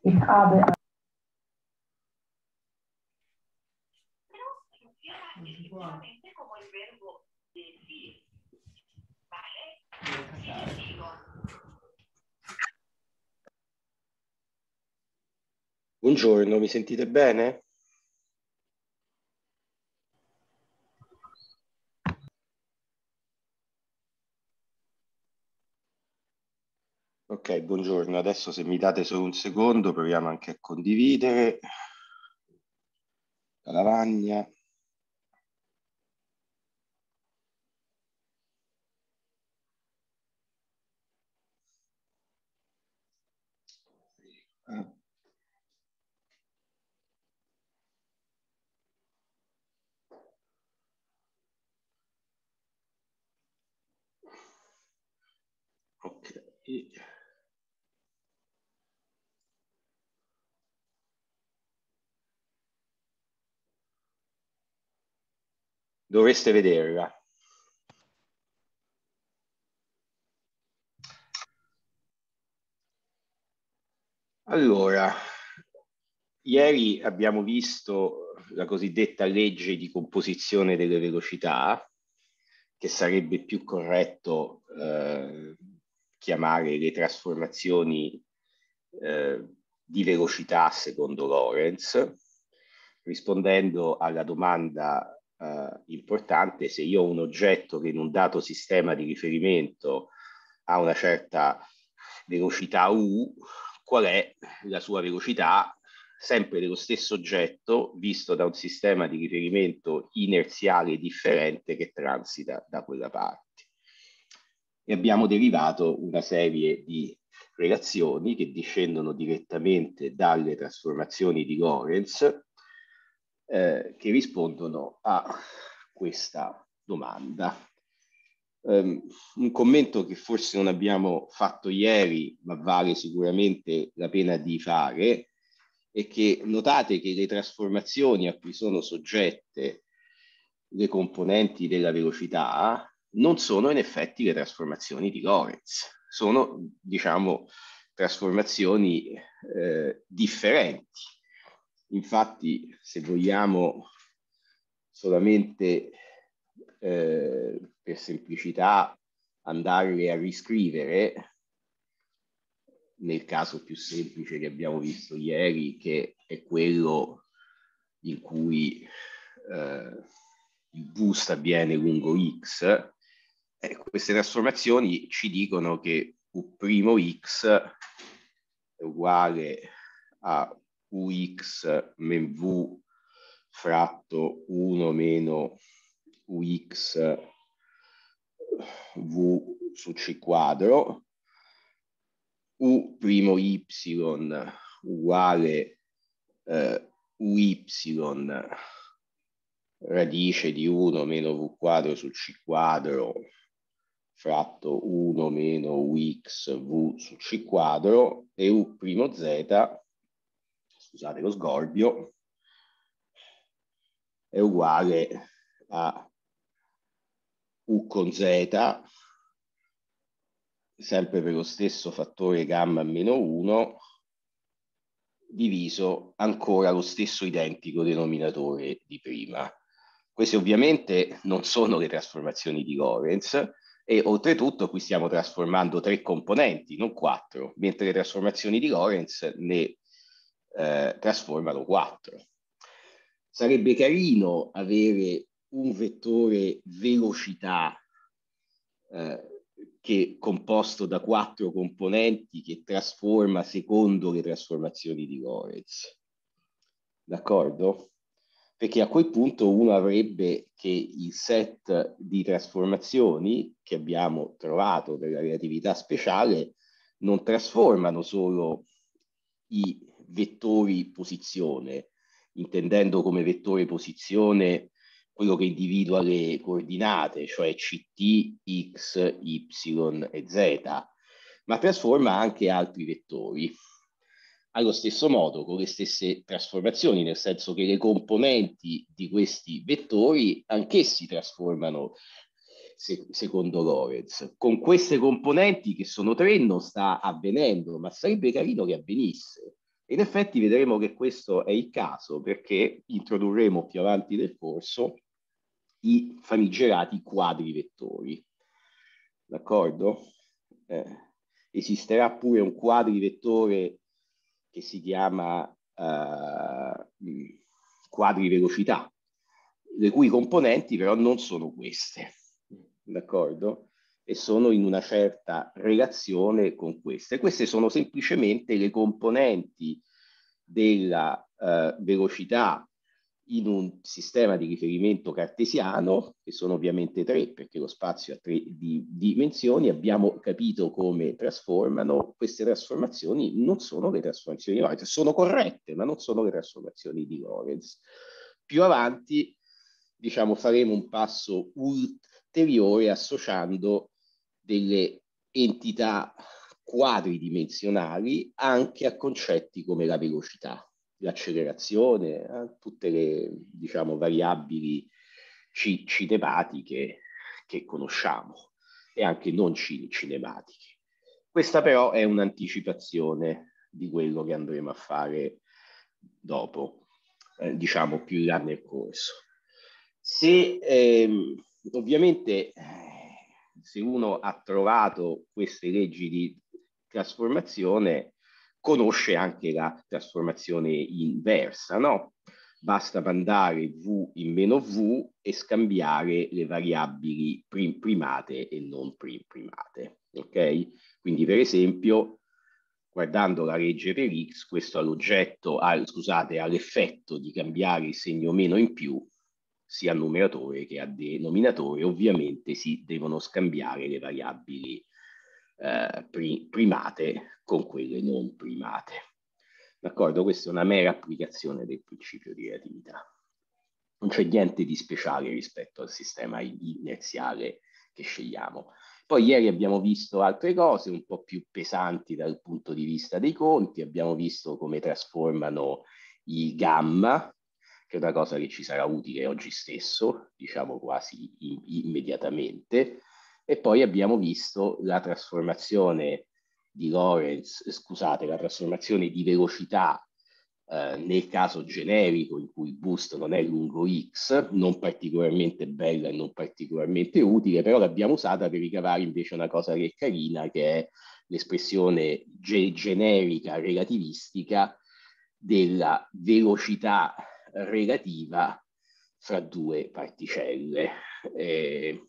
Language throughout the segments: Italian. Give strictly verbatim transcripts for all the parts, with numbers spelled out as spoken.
Ich habe Buongiorno, mi sentite bene? Ok, buongiorno. Adesso se mi date solo un secondo, proviamo anche a condividere la lavagna. Ok. Dovreste vederla. Allora, ieri abbiamo visto la cosiddetta legge di composizione delle velocità, che sarebbe più corretto eh, chiamare le trasformazioni eh, di velocità secondo Lorentz, rispondendo alla domanda eh, importante: se io ho un oggetto che in un dato sistema di riferimento ha una certa velocità u, qual è la sua velocità sempre dello stesso oggetto visto da un sistema di riferimento inerziale differente che transita da quella parte. E abbiamo derivato una serie di relazioni che discendono direttamente dalle trasformazioni di Lorentz eh, che rispondono a questa domanda. Um, un commento che forse non abbiamo fatto ieri, ma vale sicuramente la pena di fare, è che notate che le trasformazioni a cui sono soggette le componenti della velocità non sono in effetti le trasformazioni di Lorentz, sono, diciamo, trasformazioni eh, differenti. Infatti, se vogliamo solamente eh, per semplicità andarle a riscrivere, nel caso più semplice che abbiamo visto ieri, che è quello in cui eh, il boost avviene lungo x, eh, queste trasformazioni ci dicono che u'x è uguale a ux men v fratto uno meno ux v su c quadro, u primo y uguale eh, uy radice di uno meno v quadro su c quadro fratto uno meno ux v su c quadro, e u primo z, scusate lo sgorbio, è uguale a u con z, sempre per lo stesso fattore gamma meno uno, diviso ancora lo stesso identico denominatore di prima. Queste ovviamente non sono le trasformazioni di Lorentz, e oltretutto qui stiamo trasformando tre componenti, non quattro, mentre le trasformazioni di Lorentz ne eh, trasformano quattro. Sarebbe carino avere un vettore velocità eh, che composto da quattro componenti che trasforma secondo le trasformazioni di Lorentz. D'accordo? Perché a quel punto uno avrebbe che il set di trasformazioni che abbiamo trovato per la relatività speciale non trasformano solo i vettori posizione, intendendo come vettore posizione quello che individua le coordinate, cioè ct, x, y e z, ma trasforma anche altri vettori. Allo stesso modo, con le stesse trasformazioni, nel senso che le componenti di questi vettori anch'essi trasformano se secondo Lorentz. Con queste componenti, che sono tre, non sta avvenendo, ma sarebbe carino che avvenisse, In effetti vedremo che questo è il caso, perché introdurremo più avanti nel corso i famigerati quadri vettori. D'accordo? Eh, esisterà pure un quadrivettore che si chiama uh, quadri velocità, le cui componenti però non sono queste, d'accordo? E sono in una certa relazione con queste. Queste sono semplicemente le componenti della uh, velocità in un sistema di riferimento cartesiano, che sono ovviamente tre, perché lo spazio ha tre di, dimensioni. Abbiamo capito come trasformano. Queste trasformazioni non sono le trasformazioni di Lorentz, sono corrette, ma non sono le trasformazioni di Lorentz. Più avanti, diciamo, faremo un passo ulteriore associando delle entità quadridimensionali anche a concetti come la velocità, l'accelerazione, eh, tutte le, diciamo, variabili cinematiche che conosciamo e anche non cinematiche. Questa però è un'anticipazione di quello che andremo a fare dopo, eh, diciamo più in là nel corso. Se ehm, ovviamente se uno ha trovato queste leggi di trasformazione, conosce anche la trasformazione inversa, no? Basta mandare V in meno V e scambiare le variabili prim primate e non prim primate, ok? Quindi per esempio, guardando la legge per X, questo ha l'oggetto, scusate, ha l'effetto di cambiare il segno meno in più sia al numeratore che al denominatore. Ovviamente si devono scambiare le variabili eh, pri primate con quelle non primate. D'accordo? Questa è una mera applicazione del principio di relatività. Non c'è niente di speciale rispetto al sistema inerziale che scegliamo. Poi ieri abbiamo visto altre cose un po' più pesanti dal punto di vista dei conti, abbiamo visto come trasformano i gamma, che è una cosa che ci sarà utile oggi stesso, diciamo quasi immediatamente, e poi abbiamo visto la trasformazione di Lorentz, scusate, la trasformazione di velocità eh, nel caso generico in cui il boost non è lungo x, non particolarmente bella e non particolarmente utile, però l'abbiamo usata per ricavare invece una cosa che è carina, che è l'espressione ge generica relativistica della velocità relativa fra due particelle. Eh,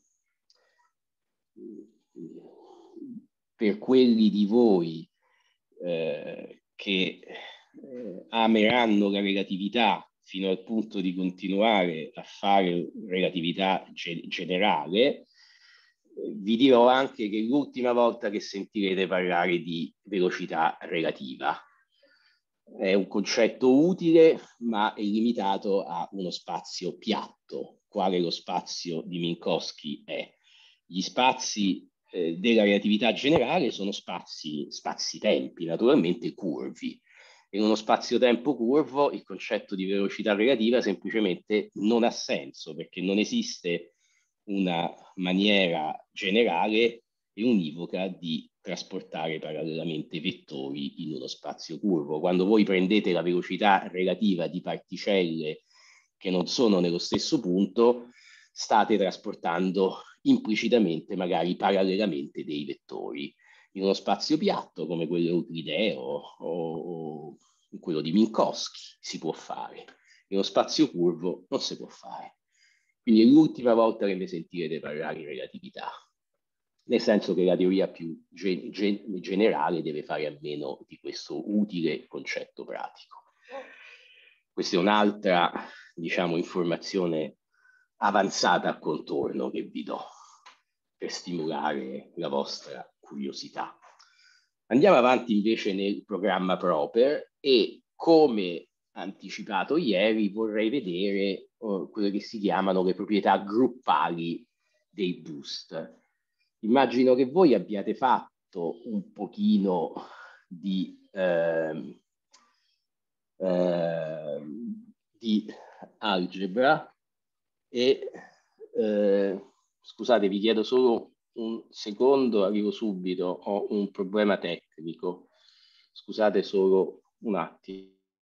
per quelli di voi eh, che eh, ameranno la relatività fino al punto di continuare a fare relatività ge generale, vi dirò anche che l'ultima volta che sentirete parlare di velocità relativa è un concetto utile, ma è limitato a uno spazio piatto, quale lo spazio di Minkowski è. Gli spazi eh, della relatività generale sono spazi, spazi-tempi, naturalmente curvi. In uno spazio-tempo curvo il concetto di velocità relativa semplicemente non ha senso, perché non esiste una maniera generale e univoca di trasportare parallelamente vettori in uno spazio curvo. Quando voi prendete la velocità relativa di particelle che non sono nello stesso punto, state trasportando implicitamente, magari parallelamente, dei vettori. In uno spazio piatto come quello euclideo o, o quello di Minkowski si può fare. In uno spazio curvo non si può fare. Quindi è l'ultima volta che ne sentirete parlare in relatività, nel senso che la teoria più gen gen generale deve fare a meno di questo utile concetto pratico. Questa è un'altra, diciamo, informazione avanzata a contorno che vi do per stimolare la vostra curiosità. Andiamo avanti invece nel programma Proper e, come anticipato ieri, vorrei vedere uh, quelle che si chiamano le proprietà gruppali dei boost. Immagino che voi abbiate fatto un pochino di, eh, eh, di algebra e eh, scusate, vi chiedo solo un secondo, arrivo subito, ho un problema tecnico. Scusate solo un attimo.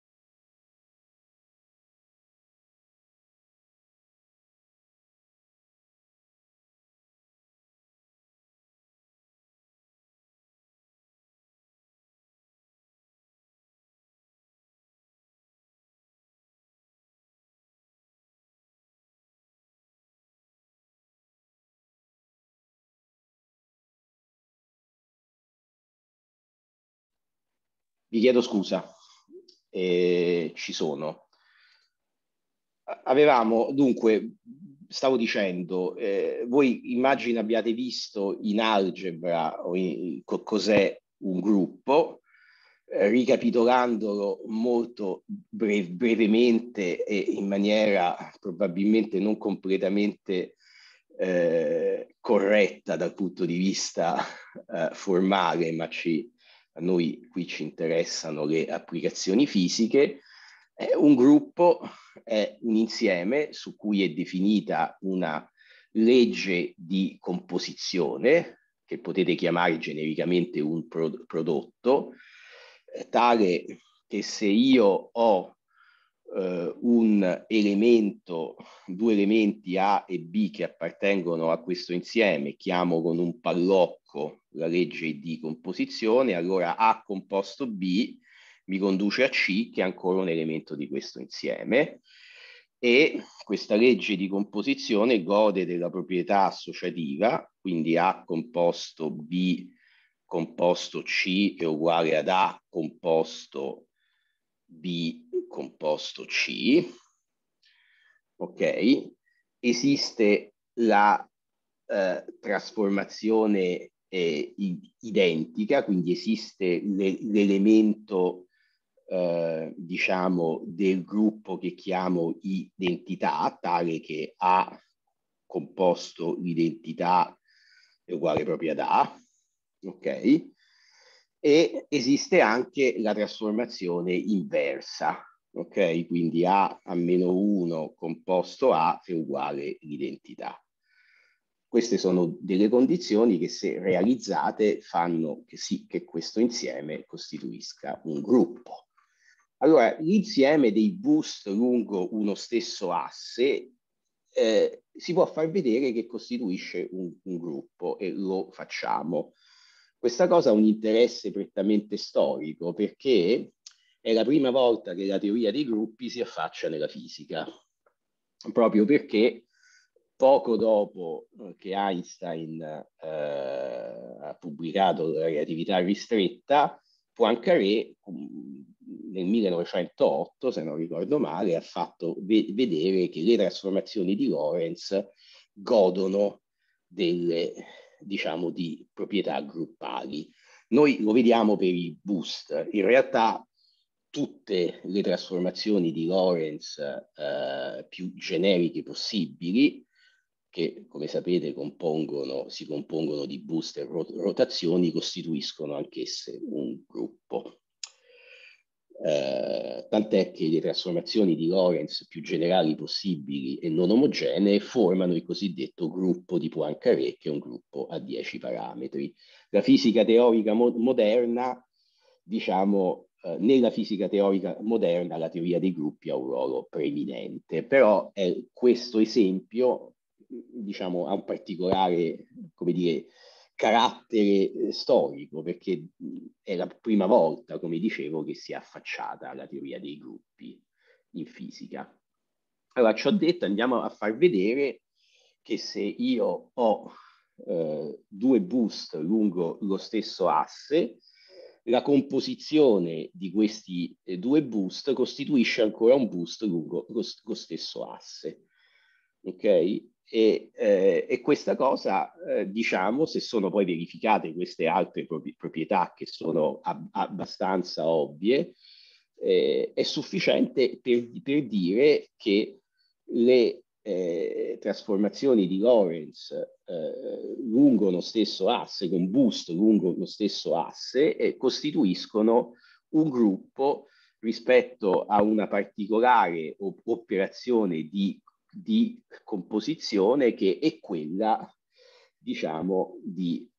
Vi chiedo scusa, eh, ci sono. Avevamo, dunque, stavo dicendo, eh, voi immagino abbiate visto in algebra o in, co- cos'è un gruppo, eh, ricapitolandolo molto bre- brevemente e in maniera probabilmente non completamente eh, corretta dal punto di vista eh, formale, ma ci, a noi qui ci interessano le applicazioni fisiche. Eh, un gruppo è un insieme su cui è definita una legge di composizione, che potete chiamare genericamente un pro- prodotto, eh, tale che se io ho eh, un elemento, due elementi A e B che appartengono a questo insieme, chiamo con un pallocco la legge di composizione, allora A composto B mi conduce a C, che è ancora un elemento di questo insieme, e questa legge di composizione gode della proprietà associativa, quindi A composto B composto C è uguale ad A composto B composto C. Ok? Esiste la eh, trasformazione eh, identica, quindi esiste le, l'elemento eh, diciamo del gruppo che chiamo identità, tale che A composto l'identità è uguale proprio ad A, ok? E esiste anche la trasformazione inversa, ok? Quindi A a meno uno composto A è uguale l'identità. Queste sono delle condizioni che, se realizzate, fanno che sì che questo insieme costituisca un gruppo. Allora, l'insieme dei boost lungo uno stesso asse eh, si può far vedere che costituisce un, un gruppo, e lo facciamo. Questa cosa ha un interesse prettamente storico, perché è la prima volta che la teoria dei gruppi si affaccia nella fisica, proprio perché poco dopo che Einstein eh, ha pubblicato la relatività ristretta, Poincaré nel millenovecentootto, se non ricordo male, ha fatto ve- vedere che le trasformazioni di Lorentz godono delle, diciamo, di proprietà gruppali. Noi lo vediamo per i boost. In realtà tutte le trasformazioni di Lorentz eh, più generiche possibili, che come sapete compongono, si compongono di boost e rotazioni, costituiscono anch'esse un gruppo. Eh, tant'è che le trasformazioni di Lorentz più generali possibili e non omogenee formano il cosiddetto gruppo di Poincaré, che è un gruppo a dieci parametri. La fisica teorica mo- moderna, diciamo, eh, nella fisica teorica moderna la teoria dei gruppi ha un ruolo preeminente, però è questo esempio, diciamo, ha un particolare, come dire, carattere storico, perché è la prima volta, come dicevo, che si è affacciata alla teoria dei gruppi in fisica. Allora, ciò detto, andiamo a far vedere che se io ho eh, due boost lungo lo stesso asse, la composizione di questi eh, due boost costituisce ancora un boost lungo lo, lo stesso asse. Ok? E, eh, e questa cosa, eh, diciamo, se sono poi verificate queste altre proprietà che sono ab- abbastanza ovvie, eh, è sufficiente per, per dire che le eh, trasformazioni di Lorentz eh, lungo lo stesso asse, con boost lungo lo stesso asse, eh, costituiscono un gruppo rispetto a una particolare op- operazione di di composizione che è quella, diciamo, di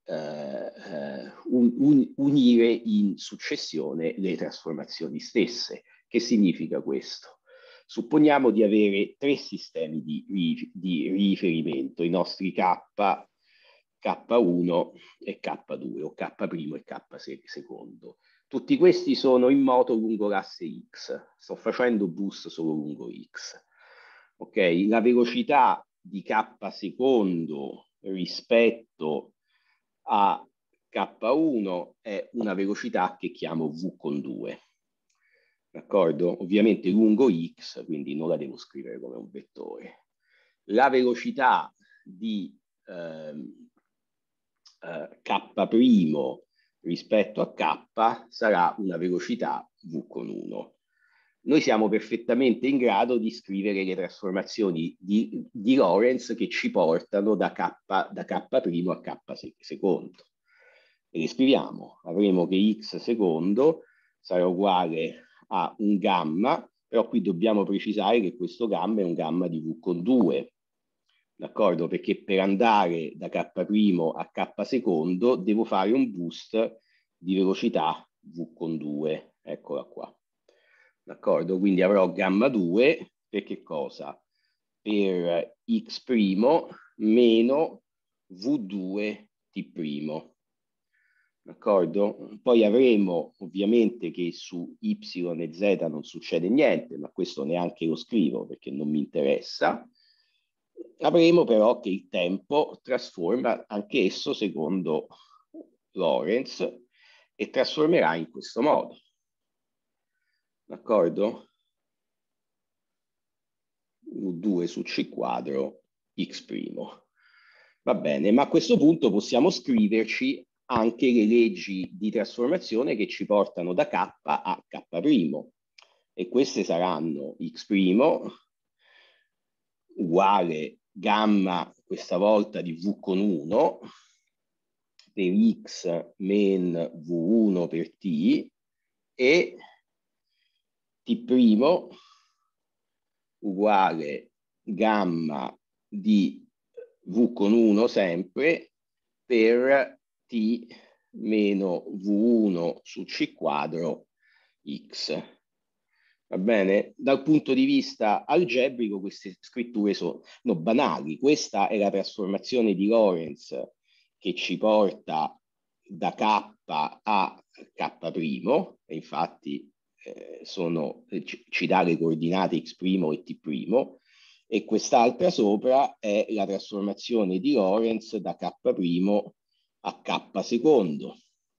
eh, un, un, unire in successione le trasformazioni stesse. Che significa questo? Supponiamo di avere tre sistemi di, di riferimento, i nostri K, K uno e K due, o K primo e K secondo. Tutti questi sono in moto lungo l'asse X. Sto facendo boost solo lungo X. Ok? La velocità di K secondo rispetto a K uno è una velocità che chiamo V con due. D'accordo? Ovviamente lungo X, quindi non la devo scrivere come un vettore. La velocità di ehm, eh, K primo rispetto a K sarà una velocità V con uno. Noi siamo perfettamente in grado di scrivere le trasformazioni di, di Lorentz che ci portano da K, da K primo a K secondo. E le scriviamo. Avremo che X secondo sarà uguale a un gamma, però qui dobbiamo precisare che questo gamma è un gamma di V con due. D'accordo? Perché per andare da K primo a K secondo devo fare un boost di velocità V con due. Eccola qua. D'accordo? Quindi avrò gamma due per che cosa? Per X primo meno V due T primo. D'accordo? Poi avremo ovviamente che su Y e Z non succede niente, ma questo neanche lo scrivo perché non mi interessa. Avremo però che il tempo trasforma anche esso secondo Lorentz e trasformerà in questo modo. D'accordo? U due su C quadro X primo. Va bene, ma a questo punto possiamo scriverci anche le leggi di trasformazione che ci portano da K a K primo. E queste saranno X primo uguale gamma, questa volta di V con uno, per X men V uno per T, e T primo uguale gamma di V con uno sempre per T meno V uno su C quadro X. Va bene? Dal punto di vista algebrico queste scritture sono no, banali. Questa è la trasformazione di Lorentz che ci porta da K a K primo, e infatti eh, sono, ci, ci dà le coordinate X primo e T primo, e quest'altra sopra è la trasformazione di Lorentz da K primo a K secondo.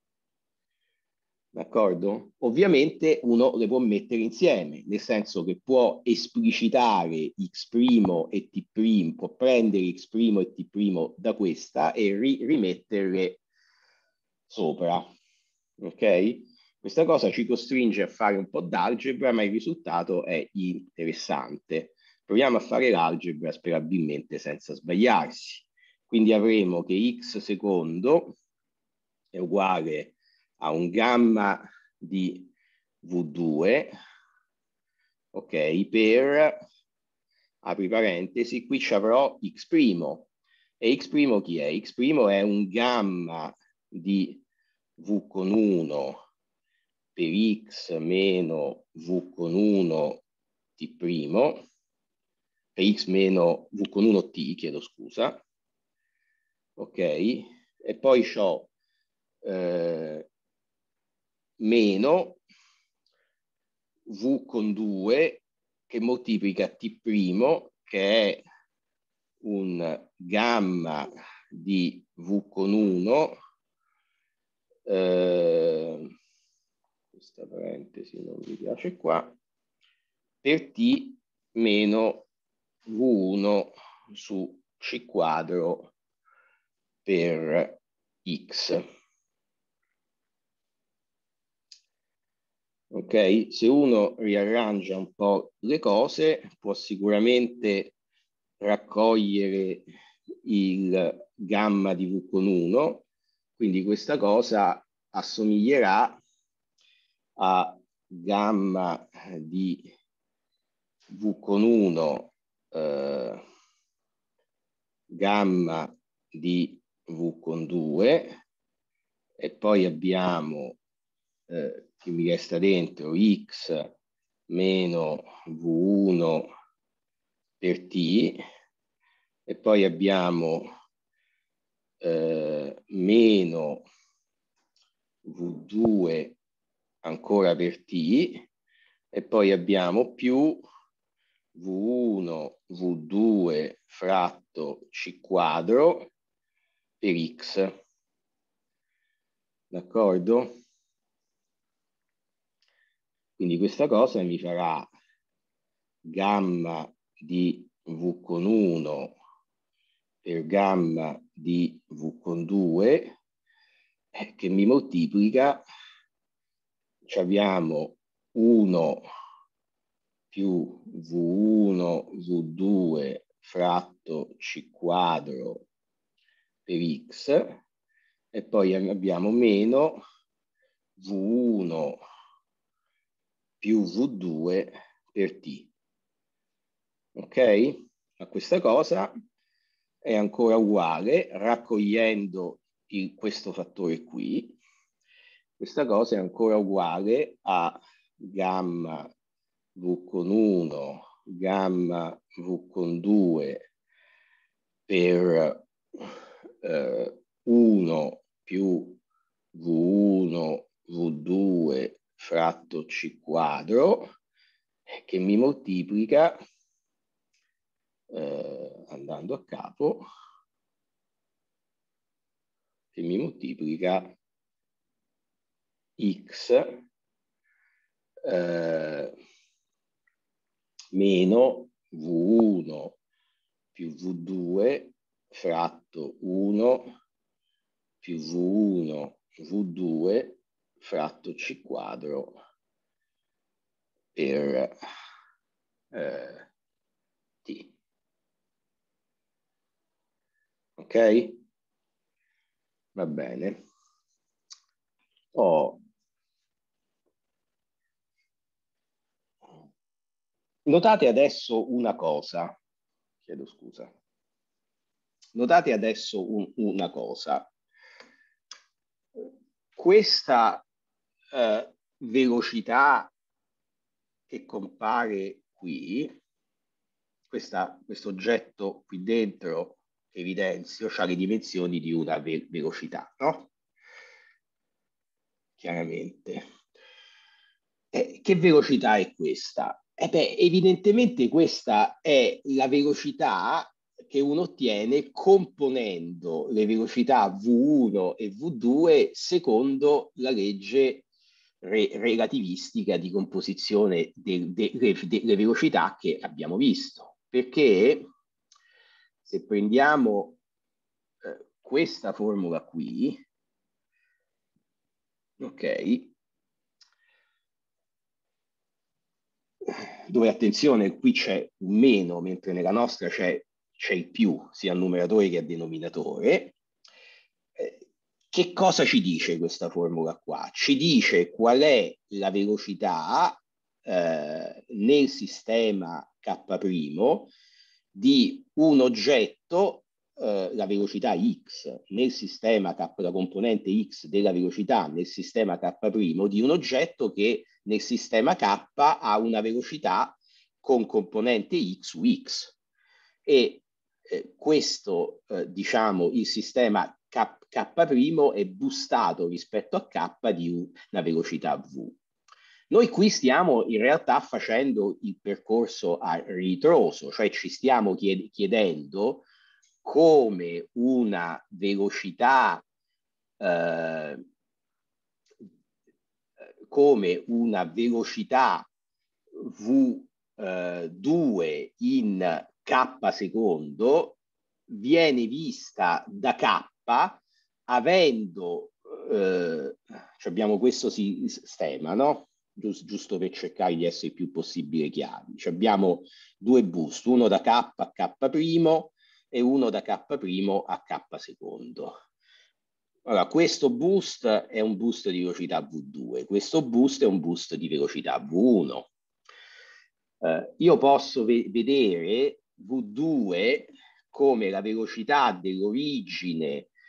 D'accordo? Ovviamente uno le può mettere insieme, nel senso che può esplicitare X' e T', può prendere X' e T' da questa e ri rimetterle sopra. Ok? Questa cosa ci costringe a fare un po' d'algebra, ma il risultato è interessante. Proviamo a fare l'algebra sperabilmente senza sbagliarsi. Quindi avremo che X secondo è uguale a un gamma di V due, ok, per, apri parentesi, qui ci avrò X', e X' chi è? X' è un gamma di V con uno per X meno V con uno T', per X meno V con uno T, chiedo scusa, ok, e poi c'ho eh, meno V con due che moltiplica T', che è un gamma di V con uno, eh, questa parentesi non mi piace qua, per T meno V uno su C quadro per X. Ok, se uno riarrangia un po' le cose può sicuramente raccogliere il gamma di V con uno, quindi questa cosa assomiglierà a gamma di V con uno, eh, gamma di V con due, e poi abbiamo eh, che mi resta dentro x meno V uno per t, e poi abbiamo eh, meno V due ancora per t, e poi abbiamo più V uno V due fratto C quadro per x. D'accordo? Quindi questa cosa mi farà gamma di V con uno per gamma di V con due, eh, che mi moltiplica, ci abbiamo uno più V uno V due fratto C quadro per x, e poi abbiamo meno V uno più V due per t. Ok? Ma questa cosa è ancora uguale, raccogliendo il, questo fattore qui. Questa cosa è ancora uguale a gamma V con uno, gamma V con due per eh, uno più V uno V due fratto C quadro, che mi moltiplica, eh, andando a capo, che mi moltiplica x eh, meno V uno più V due fratto uno più V uno V due fratto C quadro per eh, t. Ok? Va bene. Oh. Notate adesso una cosa, chiedo scusa. Notate adesso un, una cosa. Questa eh, velocità che compare qui, questa, questo oggetto qui dentro che evidenzio, ha le dimensioni di una ve velocità, no? Chiaramente. Eh, che velocità è questa? Eh beh, evidentemente questa è la velocità che uno ottiene componendo le velocità V uno e V due secondo la legge re relativistica di composizione delle de de de velocità che abbiamo visto. Perché se prendiamo eh, questa formula qui, ok, dove attenzione, qui c'è un meno, mentre nella nostra c'è il più, sia a numeratore che a denominatore. Eh, che cosa ci dice questa formula qua? Ci dice qual è la velocità eh, nel sistema K' di un oggetto, eh, la velocità x nel sistema K, la componente x della velocità nel sistema K' di un oggetto che nel sistema K ha una velocità con componente x su x. E eh, questo, eh, diciamo, il sistema K', K' è boostato rispetto a K di una velocità V. Noi qui stiamo in realtà facendo il percorso a ritroso, cioè ci stiamo chied chiedendo come una velocità eh, come una velocità V due in K secondo viene vista da K avendo eh, abbiamo questo sistema, no? Giusto, giusto per cercare di essere il più possibile chiari. Ci abbiamo due boost, uno da K a K' e uno da K' a K secondo. Allora, questo boost è un boost di velocità V due, questo boost è un boost di velocità V uno. Eh, io posso ve vedere V due come la velocità dell'origine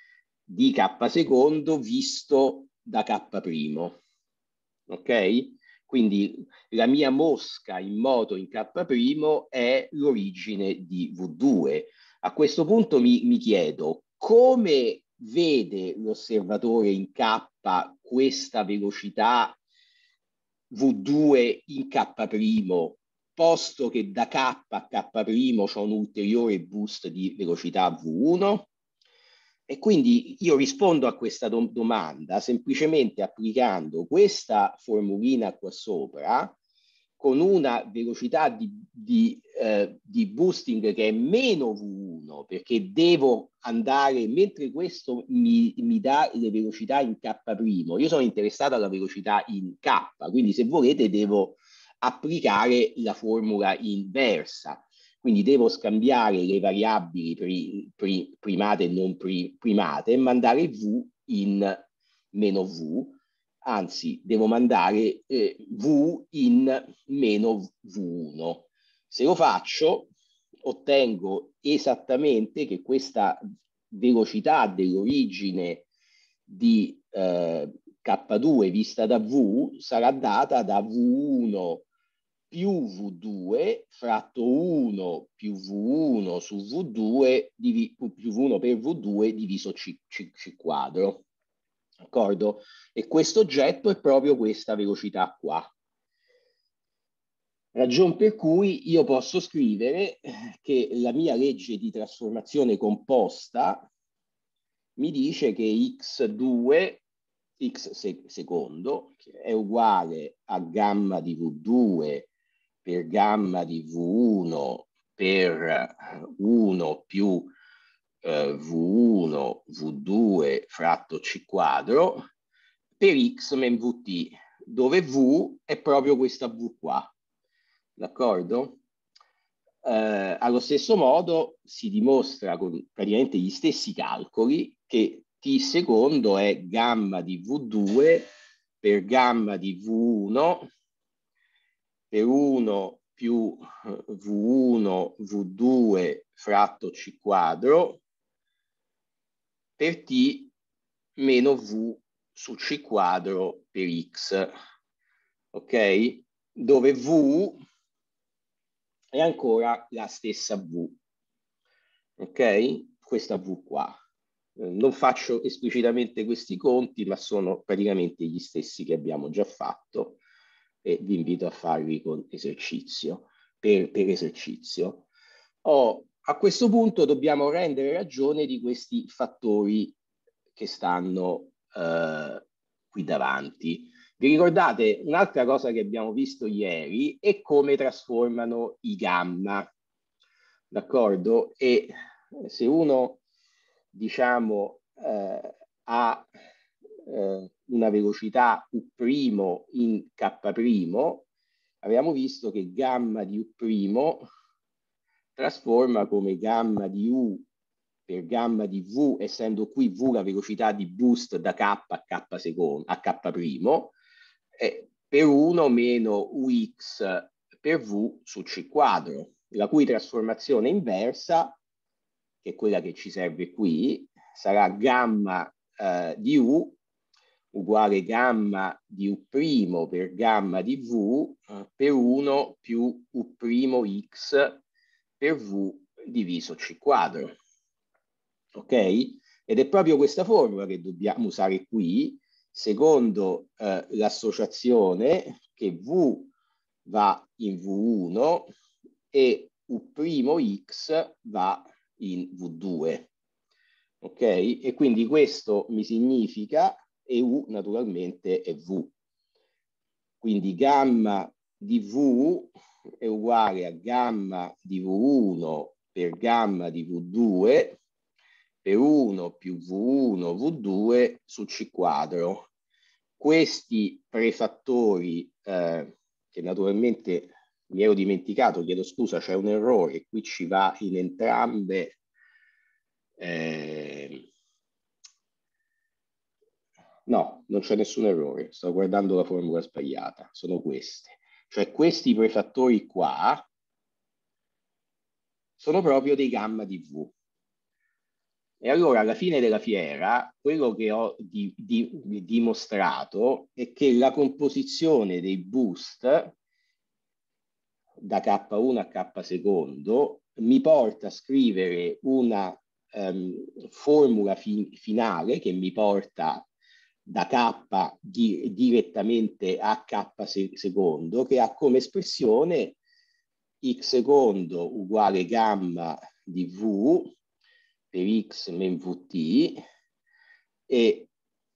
di K secondo visto da K primo. Ok? Quindi la mia mosca in moto in K primo è l'origine di V due. A questo punto mi, mi chiedo come vede l'osservatore in K questa velocità V due in K primo, posto che da K a K primo c'è un ulteriore boost di velocità V uno. E quindi io rispondo a questa do domanda semplicemente applicando questa formulina qua sopra con una velocità di, di, eh, di boosting che è meno V uno, perché devo andare, mentre questo mi, mi dà le velocità in K primo, io sono interessato alla velocità in K, quindi se volete devo applicare la formula inversa. Quindi devo scambiare le variabili pri, pri, primate e non pri, primate e mandare V in meno V, anzi devo mandare eh, V in meno V uno. Se lo faccio ottengo esattamente che questa velocità dell'origine di eh, K due vista da V sarà data da V uno più V due fratto uno più V uno su V due più V uno per V due diviso C, C, C quadro. D'accordo? E questo oggetto è proprio questa velocità qua. Ragion per cui io posso scrivere che la mia legge di trasformazione composta mi dice che x due, x secondo, è uguale a gamma di V due per gamma di V uno per uno più eh, V uno V due fratto C quadro per x men V T, dove V è proprio questa V qua. D'accordo? Eh, allo stesso modo si dimostra con praticamente gli stessi calcoli che T secondo è gamma di V due per gamma di V uno per uno più V uno V due fratto C quadro per T meno V su C quadro per X. Ok? Dove V è ancora la stessa V. Ok? Questa V qua. Non faccio esplicitamente questi conti, ma sono praticamente gli stessi che abbiamo già fatto e vi invito a farli con esercizio, per, per esercizio. Oh, a questo punto dobbiamo rendere ragione di questi fattori che stanno eh, qui davanti. Vi ricordate un'altra cosa che abbiamo visto ieri è come trasformano i gamma, d'accordo? E se uno, diciamo, eh, ha eh, una velocità U' in K', abbiamo visto che gamma di U' trasforma come gamma di U per gamma di V, essendo qui V la velocità di boost da K a K secondo, a K', eh, per uno meno U X per V su C quadro, la cui trasformazione inversa, che è quella che ci serve qui, sarà gamma eh, di U uguale gamma di U' per gamma di V eh, per uno più U'X per V diviso C quadro. Ok? Ed è proprio questa formula che dobbiamo usare qui, secondo eh, l'associazione che V va in V uno e U'X va in V due. Ok? E quindi questo mi significa, e U naturalmente è V. Quindi gamma di V è uguale a gamma di V uno per gamma di V due per uno più V uno V due su C quadro. Questi prefattori, eh, che naturalmente mi ero dimenticato, chiedo scusa, c'è un errore, qui ci va in entrambe. Eh, no, non c'è nessun errore, sto guardando la formula sbagliata, sono queste. Cioè questi prefattori qua sono proprio dei gamma di V. E allora alla fine della fiera quello che ho di, di, dimostrato è che la composizione dei boost da K uno a K secondo mi porta a scrivere una um, formula fi finale che mi porta da K di direttamente a K se secondo, che ha come espressione x secondo uguale gamma di V per x men Vt e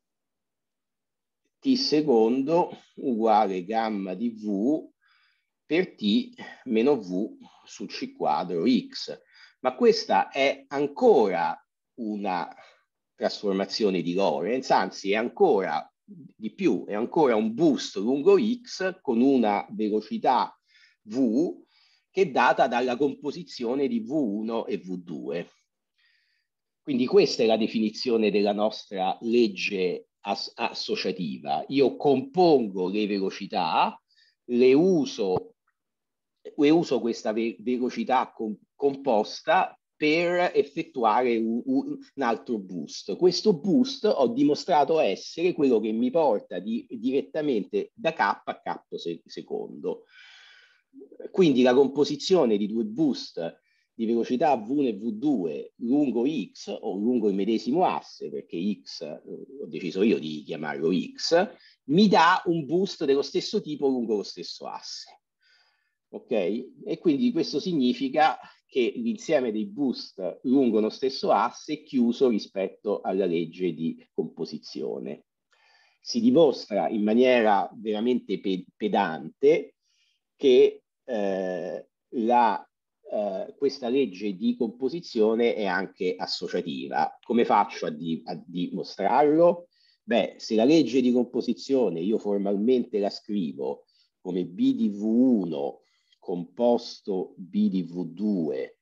t secondo uguale gamma di V per t meno V su C quadro X. Ma questa è ancora una trasformazione di Lorentz, anzi è ancora di più, è ancora un boost lungo X con una velocità V che è data dalla composizione di V uno e V due. Quindi questa è la definizione della nostra legge as associativa. Io compongo le velocità, le uso, le uso questa ve velocità com composta per effettuare un, un altro boost. Questo boost ho dimostrato essere quello che mi porta di, direttamente da K a K secondo. Quindi la composizione di due boost di velocità V uno e V due lungo X o lungo il medesimo asse, perché X ho deciso io di chiamarlo X, mi dà un boost dello stesso tipo lungo lo stesso asse. Ok? E quindi questo significa che l'insieme dei boost lungo lo stesso asse è chiuso rispetto alla legge di composizione. Si dimostra in maniera veramente pe pedante che eh, la Uh, questa legge di composizione è anche associativa. Come faccio a, di a dimostrarlo? Beh, se la legge di composizione io formalmente la scrivo come B di V uno composto B di V due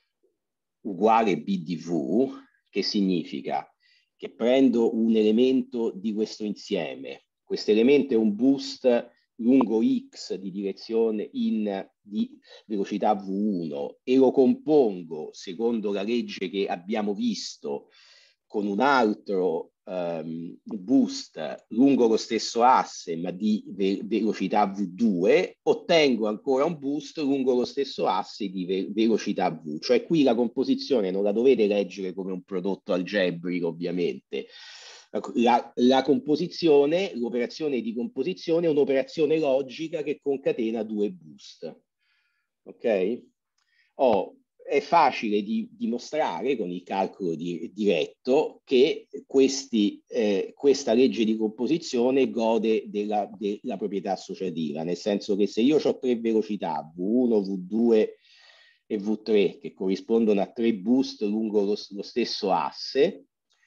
uguale B di V, che significa che prendo un elemento di questo insieme. Questo elemento è un boost lungo X di direzione in di velocità V uno e lo compongo secondo la legge che abbiamo visto con un altro um, boost lungo lo stesso asse ma di ve velocità V due, ottengo ancora un boost lungo lo stesso asse di ve velocità V. Cioè qui la composizione non la dovete leggere come un prodotto algebrico ovviamente. La, la composizione, l'operazione di composizione è un'operazione logica che concatena due boost. Ok? Oh, è facile di dimostrare con il calcolo di, diretto che questi, eh, questa legge di composizione gode della, della proprietà associativa, nel senso che se io ho tre velocità, V uno, V due e V tre, che corrispondono a tre boost lungo lo, lo stesso asse,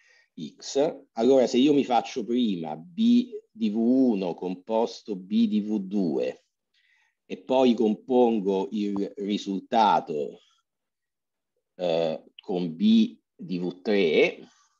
X, allora se io mi faccio prima B di V uno composto B di V due e poi compongo il risultato eh, con B di V tre,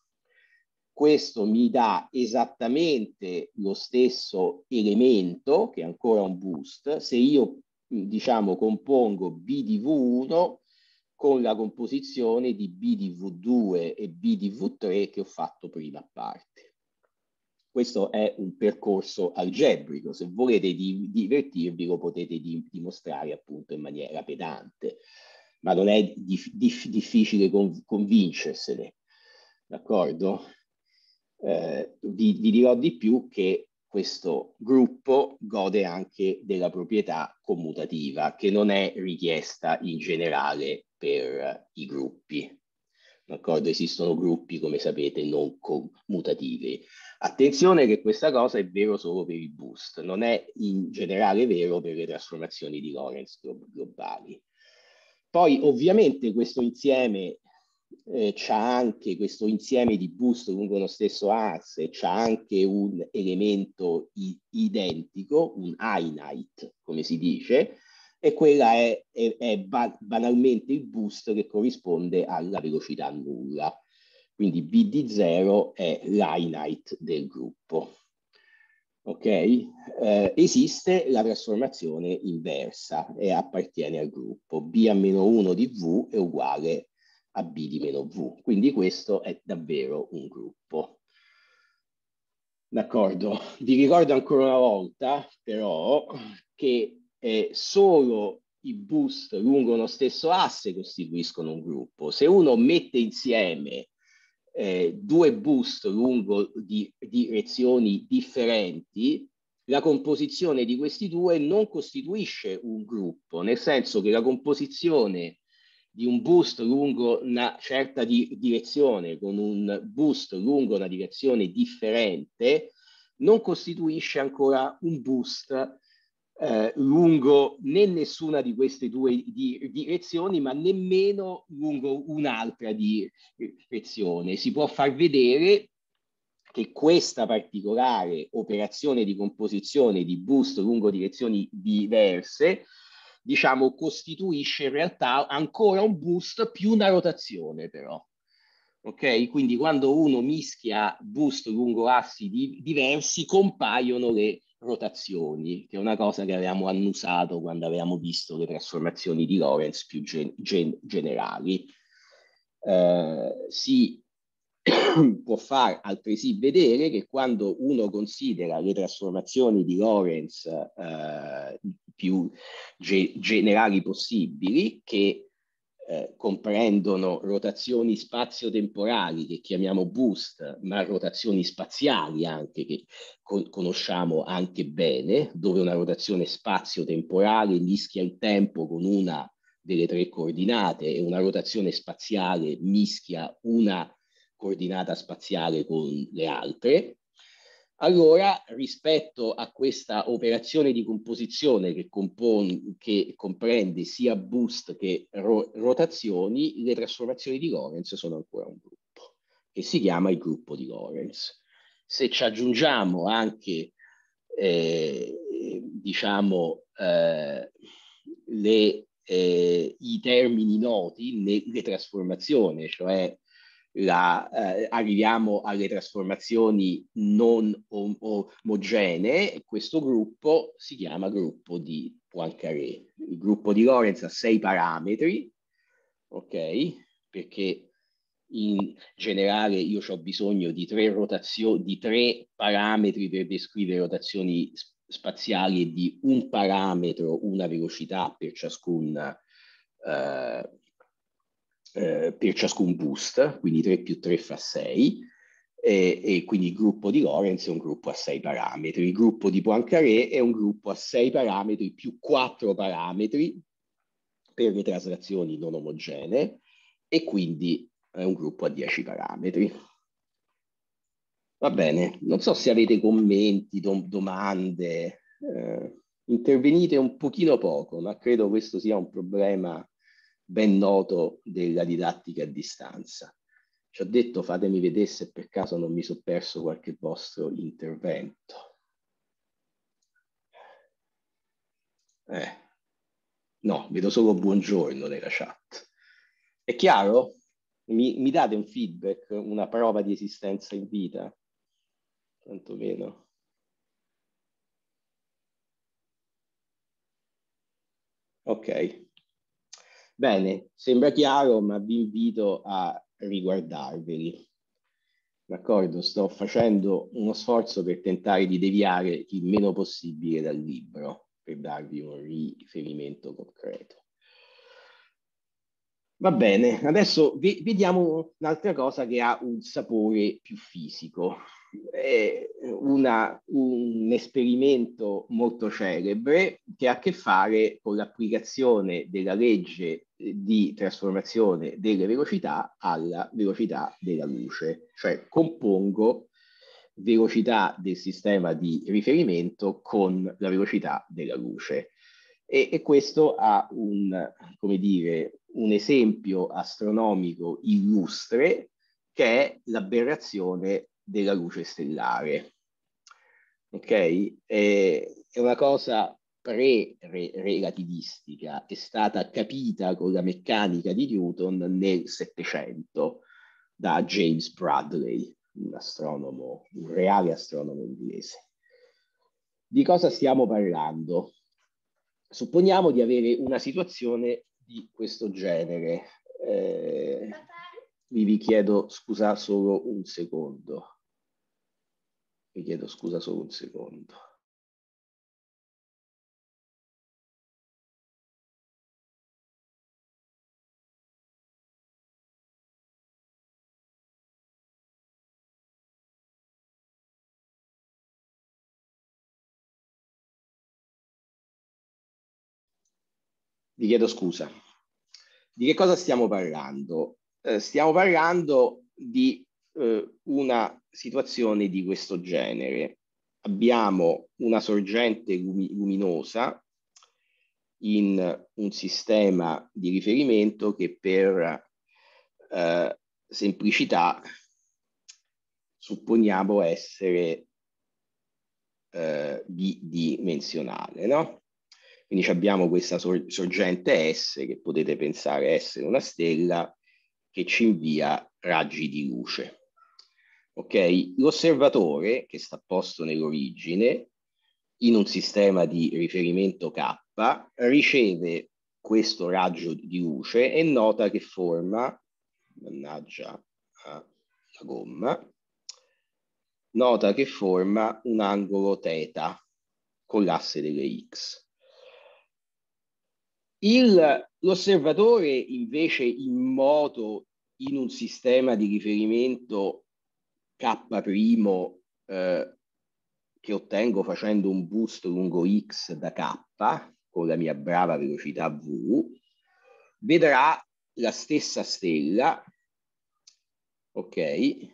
questo mi dà esattamente lo stesso elemento, che è ancora un boost, se io diciamo compongo B di V uno con la composizione di B di V due e B di V tre che ho fatto prima a parte. Questo è un percorso algebrico, se volete di, divertirvi lo potete di, dimostrare appunto in maniera pedante, ma non è dif, dif, difficile con, convincersene, d'accordo? Eh, vi, vi dirò di più che questo gruppo gode anche della proprietà commutativa, che non è richiesta in generale per i gruppi. D'accordo? Esistono gruppi, come sapete, non commutativi. Attenzione che questa cosa è vero solo per i boost, non è in generale vero per le trasformazioni di Lorentz globali. Poi ovviamente questo insieme eh, c'ha anche questo insieme di boost lungo lo stesso asse, c'ha anche un elemento identico, un einheit, come si dice, e quella è, è, è banalmente il boost che corrisponde alla velocità nulla. Quindi B di zero è l'einheit del gruppo. Ok? Eh, esiste la trasformazione inversa e appartiene al gruppo. B a meno uno di V è uguale a B di meno V. Quindi questo è davvero un gruppo. D'accordo? Vi ricordo ancora una volta, però, che eh, solo i boost lungo uno stesso asse costituiscono un gruppo. Se uno mette insieme eh, due boost lungo di direzioni differenti, la composizione di questi due non costituisce un gruppo, nel senso che la composizione di un boost lungo una certa di direzione con un boost lungo una direzione differente non costituisce ancora un boost eh, lungo né nessuna di queste due di, direzioni, ma nemmeno lungo un'altra direzione. Si può far vedere che questa particolare operazione di composizione di boost lungo direzioni diverse, diciamo, costituisce in realtà ancora un boost più una rotazione, però. Ok? Quindi quando uno mischia boost lungo assi di, diversi, compaiono le rotazioni, che è una cosa che avevamo annusato quando avevamo visto le trasformazioni di Lorentz più gen, gen, generali. Eh, si può far altresì vedere che quando uno considera le trasformazioni di Lorentz eh, più ge generali possibili, che eh, comprendono rotazioni spazio-temporali che chiamiamo boost, ma rotazioni spaziali anche che con conosciamo anche bene, dove una rotazione spazio-temporale mischia il tempo con una delle tre coordinate e una rotazione spaziale mischia una coordinata spaziale con le altre. Allora, rispetto a questa operazione di composizione che, che comprende sia boost che ro rotazioni, le trasformazioni di Lorentz sono ancora un gruppo, che si chiama il gruppo di Lorentz. Se ci aggiungiamo anche, eh, diciamo, eh, le, eh, i termini noti, le, le trasformazioni, cioè La, eh, arriviamo alle trasformazioni non om omogenee e questo gruppo si chiama gruppo di Poincaré. Il gruppo di Lorentz ha sei parametri, ok? Perché in generale io ho bisogno di tre rotazioni, di tre parametri per descrivere rotazioni spaziali e di un parametro, una velocità per ciascun eh, Eh, per ciascun boost, quindi tre più tre fa sei, e, e quindi il gruppo di Lorentz è un gruppo a sei parametri. Il gruppo di Poincaré è un gruppo a sei parametri più quattro parametri per le traslazioni non omogenee e quindi è un gruppo a dieci parametri. Va bene, non so se avete commenti, dom domande, eh, intervenite un pochino poco, ma credo questo sia un problema ben noto della didattica a distanza. Ci ho detto fatemi vedere se per caso non mi sono perso qualche vostro intervento. Eh. No, vedo solo buongiorno nella chat. È chiaro? Mi, mi date un feedback, una prova di esistenza in vita? Tantomeno. Ok. Bene, sembra chiaro, ma vi invito a riguardarveli. D'accordo? Sto facendo uno sforzo per tentare di deviare il meno possibile dal libro, per darvi un riferimento concreto. Va bene, adesso vediamo un'altra cosa che ha un sapore più fisico. È una, un esperimento molto celebre che ha a che fare con l'applicazione della legge di trasformazione delle velocità alla velocità della luce, cioè compongo velocità del sistema di riferimento con la velocità della luce. E, e questo ha un, come dire, un esempio astronomico illustre che è l'aberrazione della luce stellare. Ok? È, è una cosa pre-relativistica, è stata capita con la meccanica di Newton nel Settecento da James Bradley, un astronomo, un reale astronomo inglese. Di cosa stiamo parlando? Supponiamo di avere una situazione di questo genere. Eh, vi, vi chiedo scusa solo un secondo. Vi chiedo scusa solo un secondo. Vi chiedo scusa. Di che cosa stiamo parlando? Eh, stiamo parlando di eh, una situazione di questo genere. Abbiamo una sorgente lumi- luminosa in un sistema di riferimento che per eh, semplicità supponiamo essere eh, bidimensionale, no? Quindi abbiamo questa sor- sorgente S che potete pensare essere una stella che ci invia raggi di luce. Ok? L'osservatore che sta posto nell'origine in un sistema di riferimento K riceve questo raggio di luce e nota che forma, mannaggia la gomma, nota che forma un angolo θ con l'asse delle X. Il, l'osservatore invece in moto in un sistema di riferimento K' eh, che ottengo facendo un boost lungo X da K con la mia brava velocità V, vedrà la stessa stella, ok,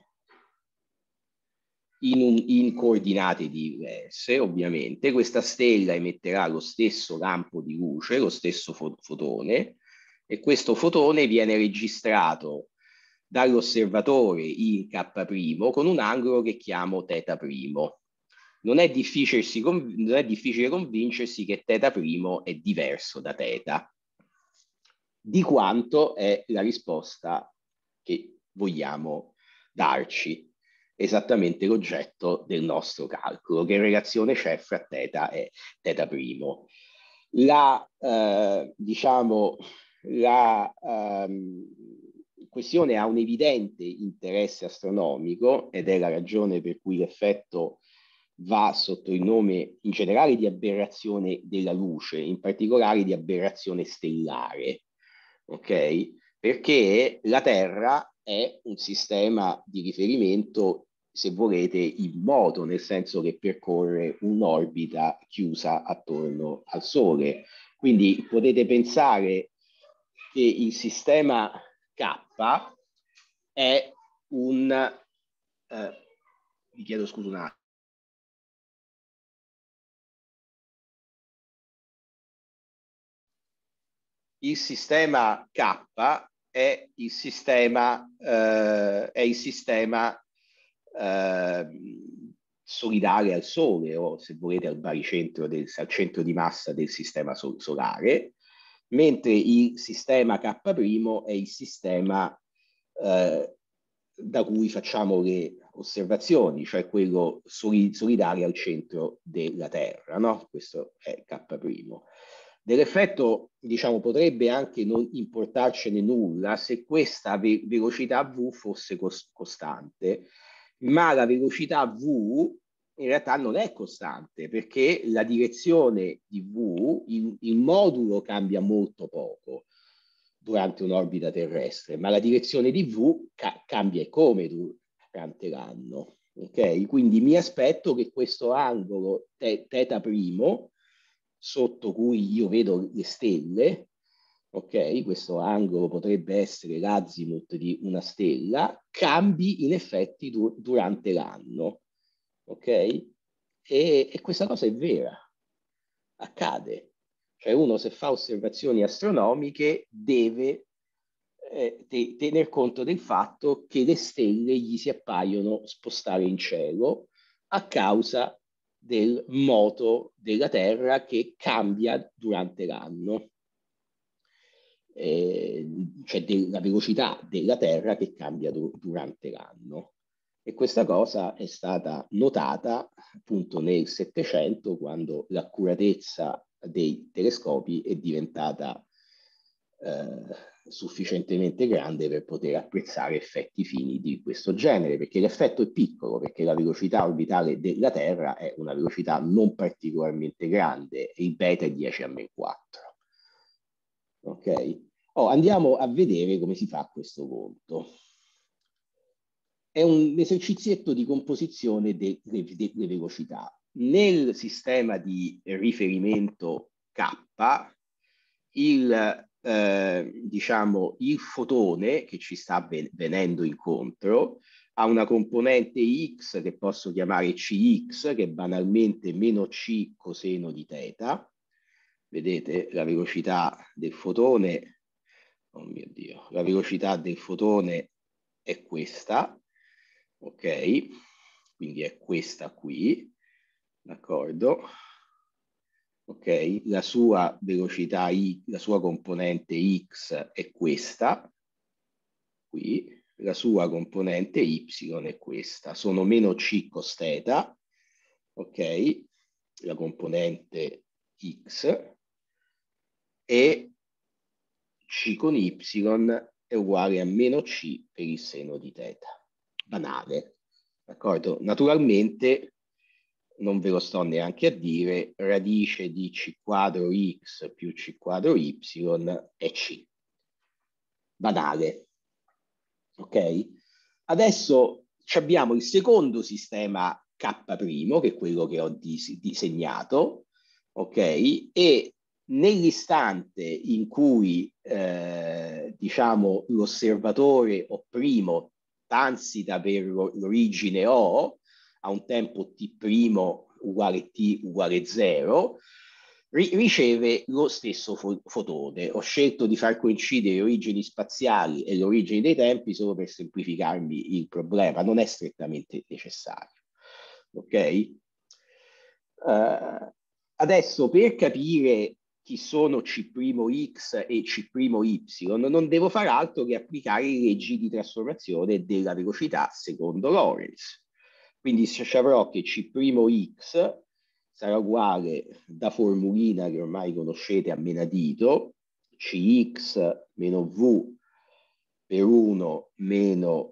in, un, in coordinate diverse, ovviamente. Questa stella emetterà lo stesso campo di luce, lo stesso fot- fotone, e questo fotone viene registrato dall'osservatore in K' con un angolo che chiamo θ'. Non è difficile, non è difficile convincersi che θ' è diverso da θ, di quanto è la risposta che vogliamo darci. Esattamente l'oggetto del nostro calcolo, che relazione c'è fra θ e θ'O. La, eh, diciamo, la ehm, questione ha un evidente interesse astronomico ed è la ragione per cui l'effetto va sotto il nome in generale di aberrazione della luce, in particolare di aberrazione stellare, ok? Perché la Terra è un sistema di riferimento, se volete, in moto, nel senso che percorre un'orbita chiusa attorno al Sole. Quindi potete pensare che il sistema K è un... Eh, vi chiedo scusa un attimo. Il sistema K è il sistema, eh, è il sistema eh, solidale al Sole, o se volete al baricentro del, al centro di massa del sistema sol- solare, mentre il sistema K' è il sistema eh, da cui facciamo le osservazioni, cioè quello soli- solidale al centro della Terra, no? Questo è K'. Dell'effetto, diciamo, potrebbe anche non importarcene nulla se questa ve- velocità V fosse cos- costante, ma la velocità V in realtà non è costante perché la direzione di V, il, il modulo cambia molto poco durante un'orbita terrestre, ma la direzione di V ca- cambia come durante l'anno. Okay? Quindi mi aspetto che questo angolo θ' sotto cui io vedo le stelle, ok, questo angolo potrebbe essere l'azimut di una stella, cambi in effetti du- durante l'anno, ok? E, e questa cosa è vera, accade. Cioè uno se fa osservazioni astronomiche deve eh, te- tener conto del fatto che le stelle gli si appaiono spostare in cielo a causa del moto della Terra che cambia durante l'anno, eh, cioè della velocità della Terra che cambia du- durante l'anno. E questa cosa è stata notata appunto nel Settecento, quando l'accuratezza dei telescopi è diventata eh, sufficientemente grande per poter apprezzare effetti fini di questo genere, perché l'effetto è piccolo, perché la velocità orbitale della Terra è una velocità non particolarmente grande e il beta è dieci a meno quattro. Ok? Oh, andiamo a vedere come si fa questo conto. È un esercizietto di composizione delle, delle velocità. Nel sistema di riferimento K, il Eh, diciamo, il fotone che ci sta ven venendo incontro ha una componente x che posso chiamare cx, che è banalmente meno c coseno di θ. Vedete, la velocità del fotone, oh mio Dio, la velocità del fotone è questa, ok? Quindi è questa qui, d'accordo? Ok, la sua velocità, I, la sua componente x è questa, qui, la sua componente y è questa, sono meno c cos θ, ok, la componente x, e c con y è uguale a meno c per il seno di θ. Banale, d'accordo? Naturalmente, non ve lo sto neanche a dire, radice di c quadro x più c quadro y è c. Banale. Ok? Adesso abbiamo il secondo sistema K', che è quello che ho dis disegnato, ok? E nell'istante in cui eh, diciamo l'osservatore O' transita per l'origine O a un tempo t' uguale t uguale zero, ri riceve lo stesso fo fotone. Ho scelto di far coincidere le origini spaziali e le origini dei tempi solo per semplificarmi il problema, non è strettamente necessario. Ok? Uh, adesso, per capire chi sono C'X e C'Y, non devo fare altro che applicare le leggi di trasformazione della velocità secondo Lorentz. Quindi se avrò che C'X sarà uguale, da formulina che ormai conoscete a menadito, Cx meno V per uno meno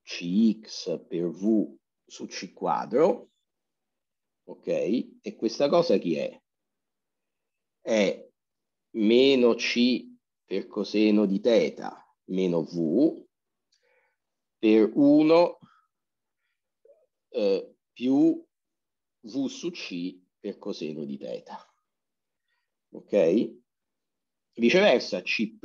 Cx per V su C quadro, ok? E questa cosa chi è? È meno C per coseno di θ meno V per uno eh, più V su C per coseno di θ. Ok? Viceversa, C'Y,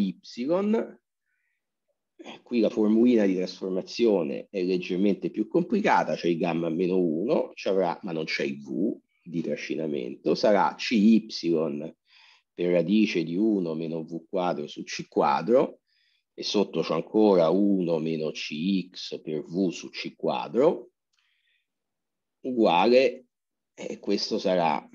eh, qui la formulina di trasformazione è leggermente più complicata, c'è il gamma meno uno, ma non c'è il V di trascinamento, sarà C'Y per radice di uno meno V quadro su C quadro, e sotto c'è ancora uno meno Cx per V su C quadro, uguale, e questo sarà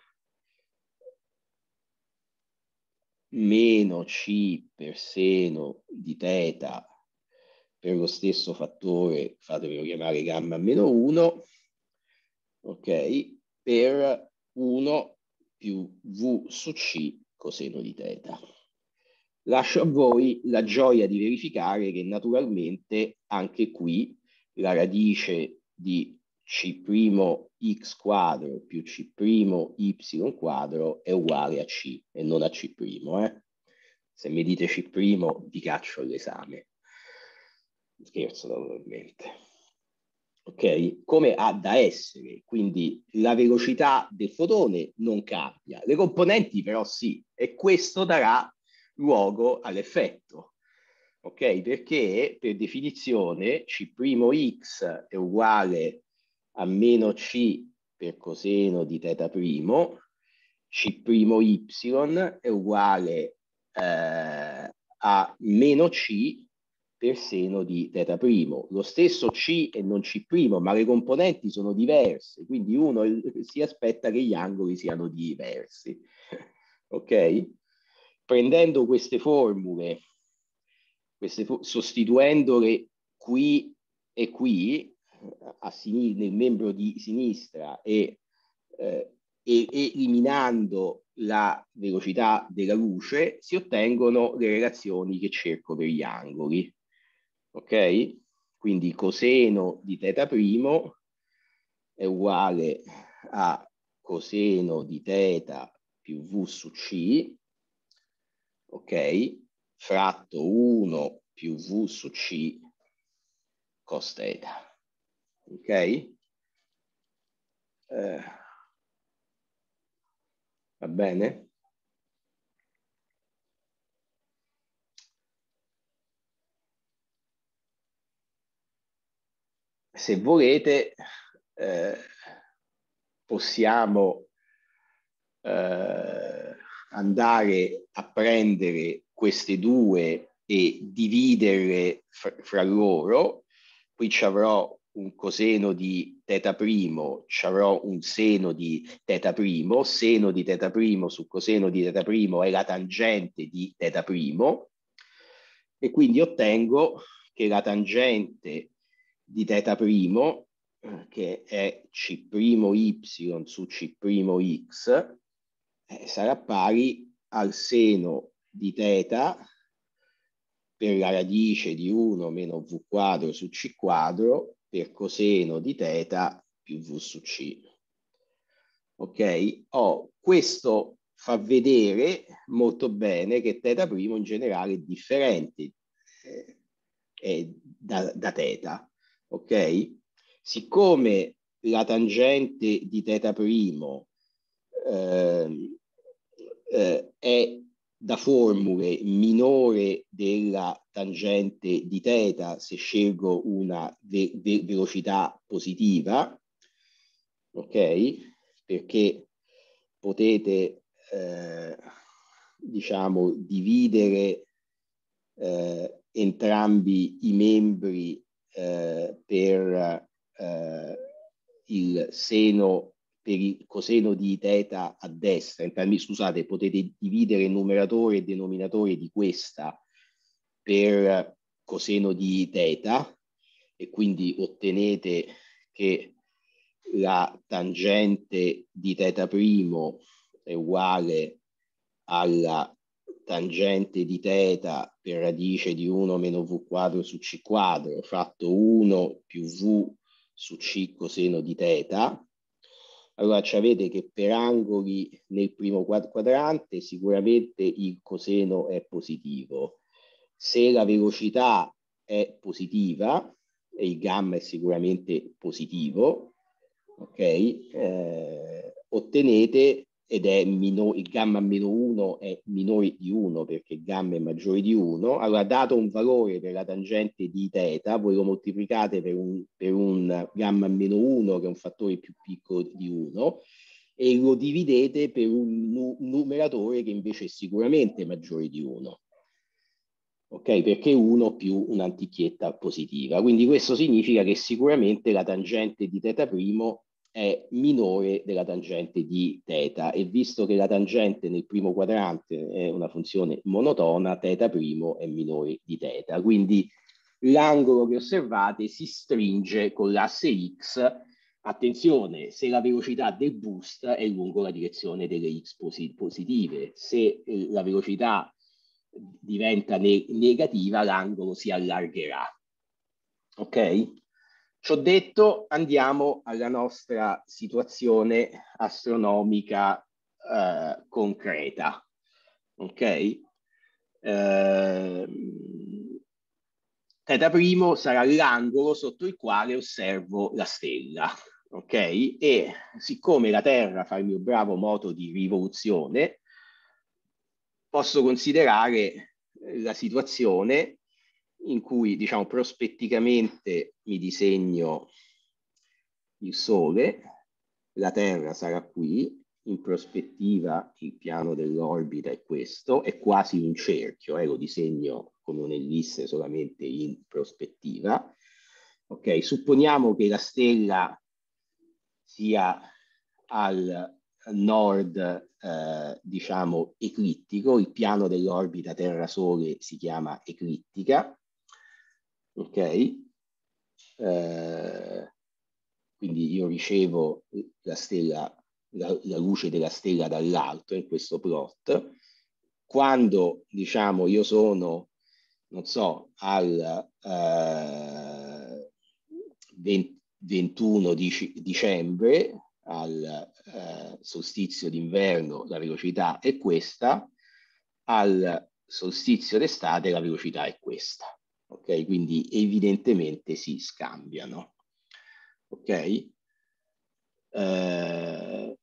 meno C per seno di θ per lo stesso fattore, fatevelo chiamare gamma meno uno, ok, per uno più V su C coseno di θ. Lascio a voi la gioia di verificare che naturalmente anche qui la radice di C'X quadro più C'Y quadro è uguale a C e non a C'. Eh? Se mi dite C', vi caccio l'esame. Scherzo naturalmente. Ok? Come ha da essere, quindi la velocità del fotone non cambia, le componenti però sì, e questo darà luogo all'effetto. Ok? Perché per definizione C'X è uguale a meno C per coseno di θ', C'Y è uguale eh, a meno C per seno di θ'. Lo stesso C e non C', ma le componenti sono diverse, quindi uno si aspetta che gli angoli siano diversi. Ok? Prendendo queste formule, queste fo sostituendole qui e qui, a nel membro di sinistra e eh, e eliminando la velocità della luce si ottengono le relazioni che cerco per gli angoli. Ok? Quindi coseno di θ' è uguale a coseno di θ più V su C, ok? Fratto uno più V su C cos θ. Ok? Eh, va bene? Se volete, eh, possiamo eh, andare a prendere queste due e dividerle fra, fra loro. Qui ci avrò un coseno di θ', ci avrò un seno di θ', seno di θ' su coseno di θ' è la tangente di θ', e quindi ottengo che la tangente di θ', che è C'y su C'X, eh, sarà pari al seno di θ per la radice di uno meno V quadro su C quadro per coseno di θ più V su C. Ok? Oh, questo fa vedere molto bene che θ' in generale è differente eh, è da, da θ. Ok? Siccome la tangente di θ' eh, eh, è da formule minore della tangente di θ se scelgo una ve ve velocità positiva, ok? Perché potete, eh, diciamo, dividere eh, entrambi i membri eh, per eh, il seno, per il coseno di θ a destra, entrambi, scusate, potete dividere il numeratore e denominatore di questa per coseno di θ e quindi ottenete che la tangente di θ' è uguale alla tangente di θ per radice di uno meno V quadro su C quadro fatto uno più V su C coseno di θ. Allora ci avete che per angoli nel primo quadrante sicuramente il coseno è positivo. Se la velocità è positiva, e il gamma è sicuramente positivo, ok? Eh, ottenete, ed è minore, il gamma meno uno è minore di uno perché il gamma è maggiore di uno, allora dato un valore per la tangente di θ, voi lo moltiplicate per un, per un gamma meno uno che è un fattore più piccolo di uno e lo dividete per un nu numeratore che invece è sicuramente maggiore di uno. Ok, perché uno più un'antichietta positiva. Quindi questo significa che sicuramente la tangente di θ' è minore della tangente di θ e visto che la tangente nel primo quadrante è una funzione monotona, θ' è minore di θ. Quindi l'angolo che osservate si stringe con l'asse X. Attenzione, se la velocità del boost è lungo la direzione delle X positive, se la velocità diventa ne negativa, l'angolo si allargherà. Ok? Ciò detto, andiamo alla nostra situazione astronomica eh, concreta. Ok? Eh, θ' sarà l'angolo sotto il quale osservo la stella. Ok? E siccome la Terra fa il mio bravo moto di rivoluzione, posso considerare la situazione in cui, diciamo, prospetticamente mi disegno il Sole, la Terra sarà qui, in prospettiva il piano dell'orbita è questo, è quasi un cerchio, eh, lo disegno come un'ellisse solamente in prospettiva. Ok, supponiamo che la stella sia al nord, eh, diciamo, eclittico, il piano dell'orbita Terra-Sole si chiama eclittica, ok? Eh, quindi io ricevo la stella la, la luce della stella dall'alto in questo plot. Quando, diciamo, io sono, non so, al eh, venti ventuno di dicembre, al eh, solstizio d'inverno, la velocità è questa, al solstizio d'estate la velocità è questa. Ok? Quindi evidentemente si scambiano. Ok? Eh,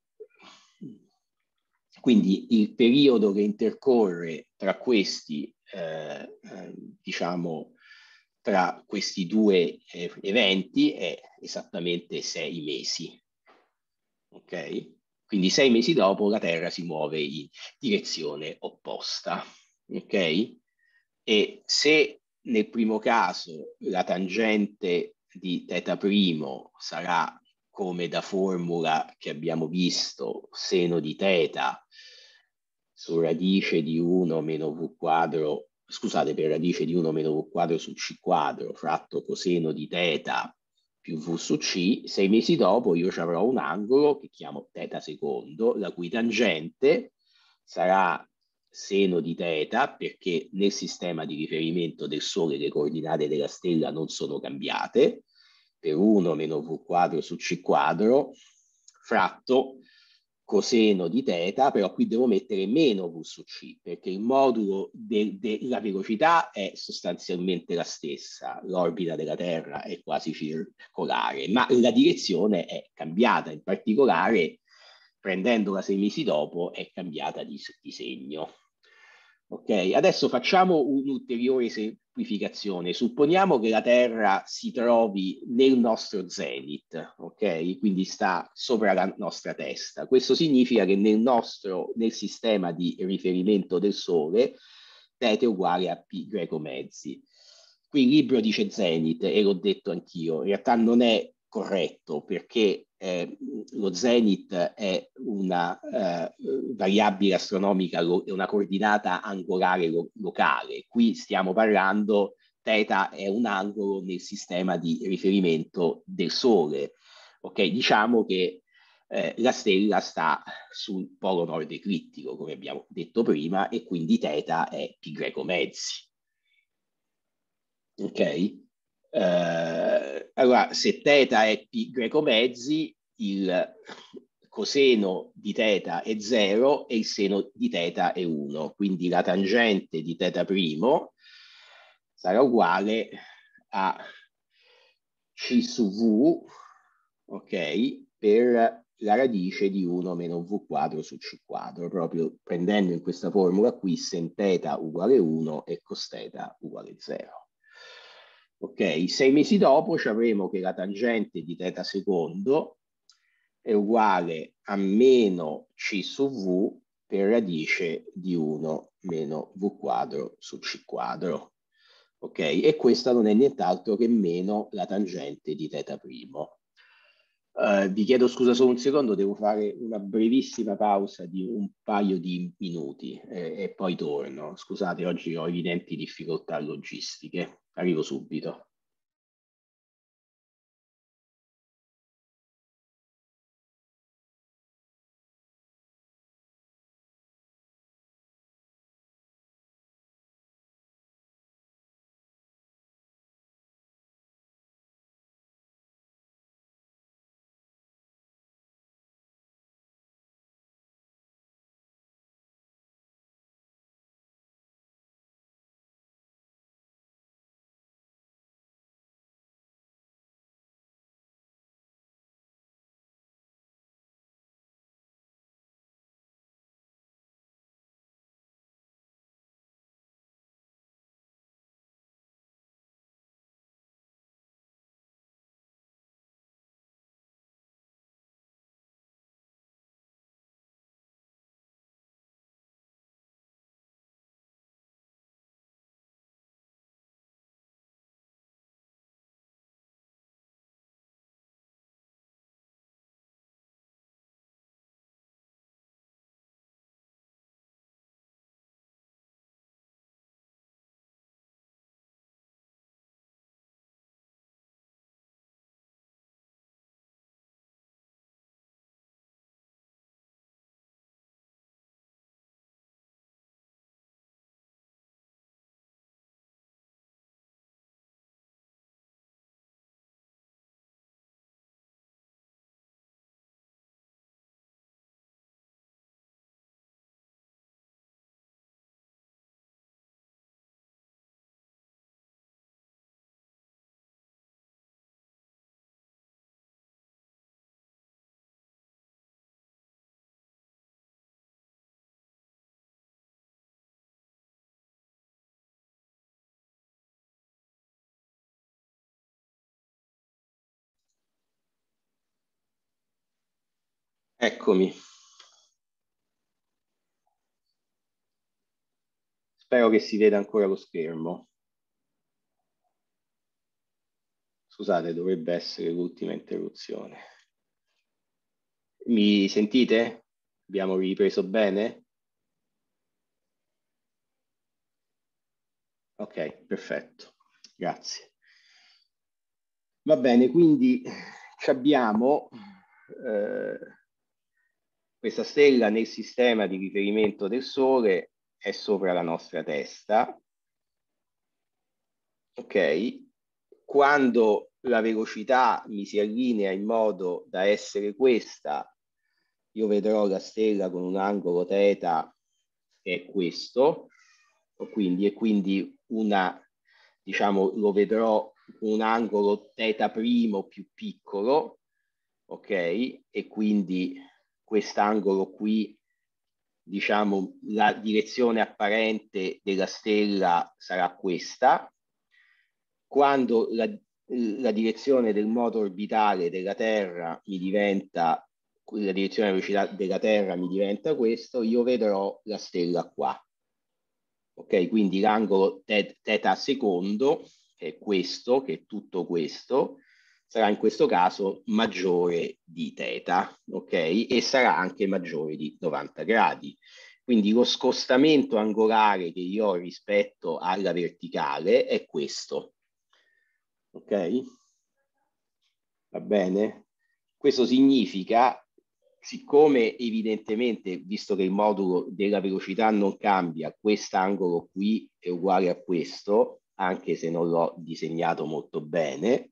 quindi il periodo che intercorre tra questi, eh, eh, diciamo, tra questi due eh, eventi è esattamente sei mesi. Ok? Quindi sei mesi dopo la Terra si muove in direzione opposta. Ok? E se nel primo caso la tangente di θ' sarà come da formula che abbiamo visto, seno di θ su radice di uno meno v quadro, scusate, per radice di uno meno v quadro su c quadro, fratto coseno di θ più v su c, sei mesi dopo io ci avrò un angolo che chiamo θ secondo, la cui tangente sarà seno di θ, perché nel sistema di riferimento del Sole le coordinate della stella non sono cambiate, per uno meno v quadro su c quadro, fratto coseno di θ, però qui devo mettere meno v su c, perché il modulo della velocità è sostanzialmente la stessa, l'orbita della Terra è quasi circolare, ma la direzione è cambiata, in particolare prendendola sei mesi dopo è cambiata di, di segno. Ok, adesso facciamo un'ulteriore semplificazione. Supponiamo che la Terra si trovi nel nostro zenith, ok? Quindi sta sopra la nostra testa. Questo significa che nel nostro, nel sistema di riferimento del Sole, θ è uguale a π greco mezzi. Qui il libro dice zenith e l'ho detto anch'io, in realtà non è corretto perché eh, lo zenith è una eh, variabile astronomica, è una coordinata angolare lo locale. Qui stiamo parlando, θ è un angolo nel sistema di riferimento del Sole. Ok, diciamo che eh, la stella sta sul polo nord eclittico, come abbiamo detto prima, e quindi θ è π greco mezzi. Ok? Eh, allora, se θ è π greco mezzi, il coseno di θ è zero e il seno di θ è uno. Quindi la tangente di θ' sarà uguale a c su v, ok, per la radice di uno meno v quadro su c quadro, proprio prendendo in questa formula qui sen θ uguale uno e cos θ uguale zero. Ok, sei mesi dopo ci avremo che la tangente di θ secondo è uguale a meno c su v per radice di uno meno v quadro su c quadro. Ok, e questa non è nient'altro che meno la tangente di θ'. Uh, vi chiedo scusa solo un secondo, devo fare una brevissima pausa di un paio di minuti eh, e poi torno. Scusate, oggi ho evidenti difficoltà logistiche. Arrivo subito. Eccomi. Spero che si veda ancora lo schermo. Scusate, dovrebbe essere l'ultima interruzione. Mi sentite? Abbiamo ripreso bene? Ok, perfetto. Grazie. Va bene, quindi ci abbiamo eh, questa stella nel sistema di riferimento del Sole, è sopra la nostra testa. Ok? Quando la velocità mi si allinea in modo da essere questa, io vedrò la stella con un angolo θ che è questo, o quindi, e quindi una, diciamo, lo vedrò con un angolo θ' più piccolo, ok? E quindi quest'angolo qui, diciamo, la direzione apparente della stella sarà questa. Quando la, la direzione del moto orbitale della Terra mi diventa, la direzione della velocità della Terra mi diventa questo, io vedrò la stella qua. Ok, quindi l'angolo θ secondo, che è questo, che è tutto questo, sarà in questo caso maggiore di θ, ok? E sarà anche maggiore di novanta gradi. Quindi lo scostamento angolare che io ho rispetto alla verticale è questo. Ok? Va bene? Questo significa, siccome evidentemente, visto che il modulo della velocità non cambia, quest'angolo qui è uguale a questo, anche se non l'ho disegnato molto bene,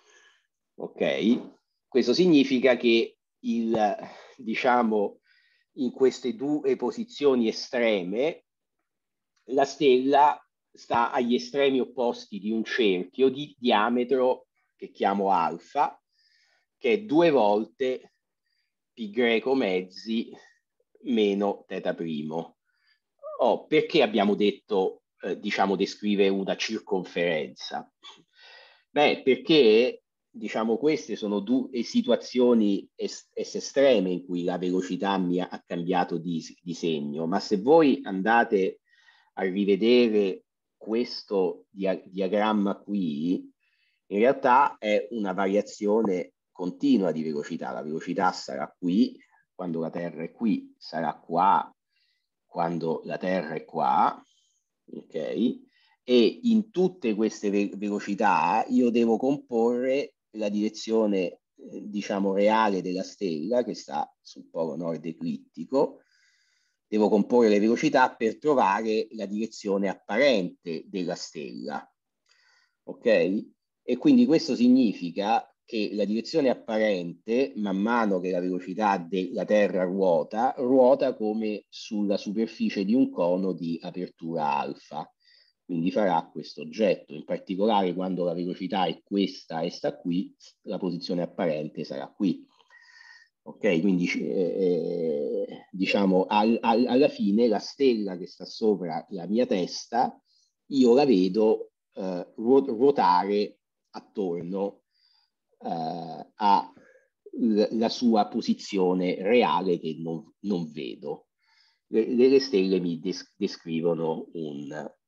ok? Questo significa che il, diciamo, in queste due posizioni estreme, la stella sta agli estremi opposti di un cerchio di diametro che chiamo alfa, che è due volte pi greco mezzi meno θ primo. Oh, perché abbiamo detto, eh, diciamo, descrive una circonferenza? Beh, perché, diciamo, queste sono due situazioni es estreme in cui la velocità mi ha cambiato di, di segno, ma se voi andate a rivedere questo dia diagramma qui, in realtà è una variazione continua di velocità. La velocità sarà qui, quando la Terra è qui, sarà qua, quando la Terra è qua, ok? E in tutte queste ve velocità io devo comporre la direzione, eh, diciamo, reale della stella, che sta sul polo nord eclittico. Devo comporre le velocità per trovare la direzione apparente della stella, ok? E quindi questo significa che la direzione apparente, man mano che la velocità della Terra ruota, ruota come sulla superficie di un cono di apertura alfa. Quindi farà questo oggetto. In particolare, quando la velocità è questa e sta qui, la posizione apparente sarà qui. Ok, quindi eh, diciamo al, al, alla fine la stella che sta sopra la mia testa, io la vedo eh, ruotare attorno eh, alla sua posizione reale che non, non vedo. Le, le, stelle mi des descrivono un,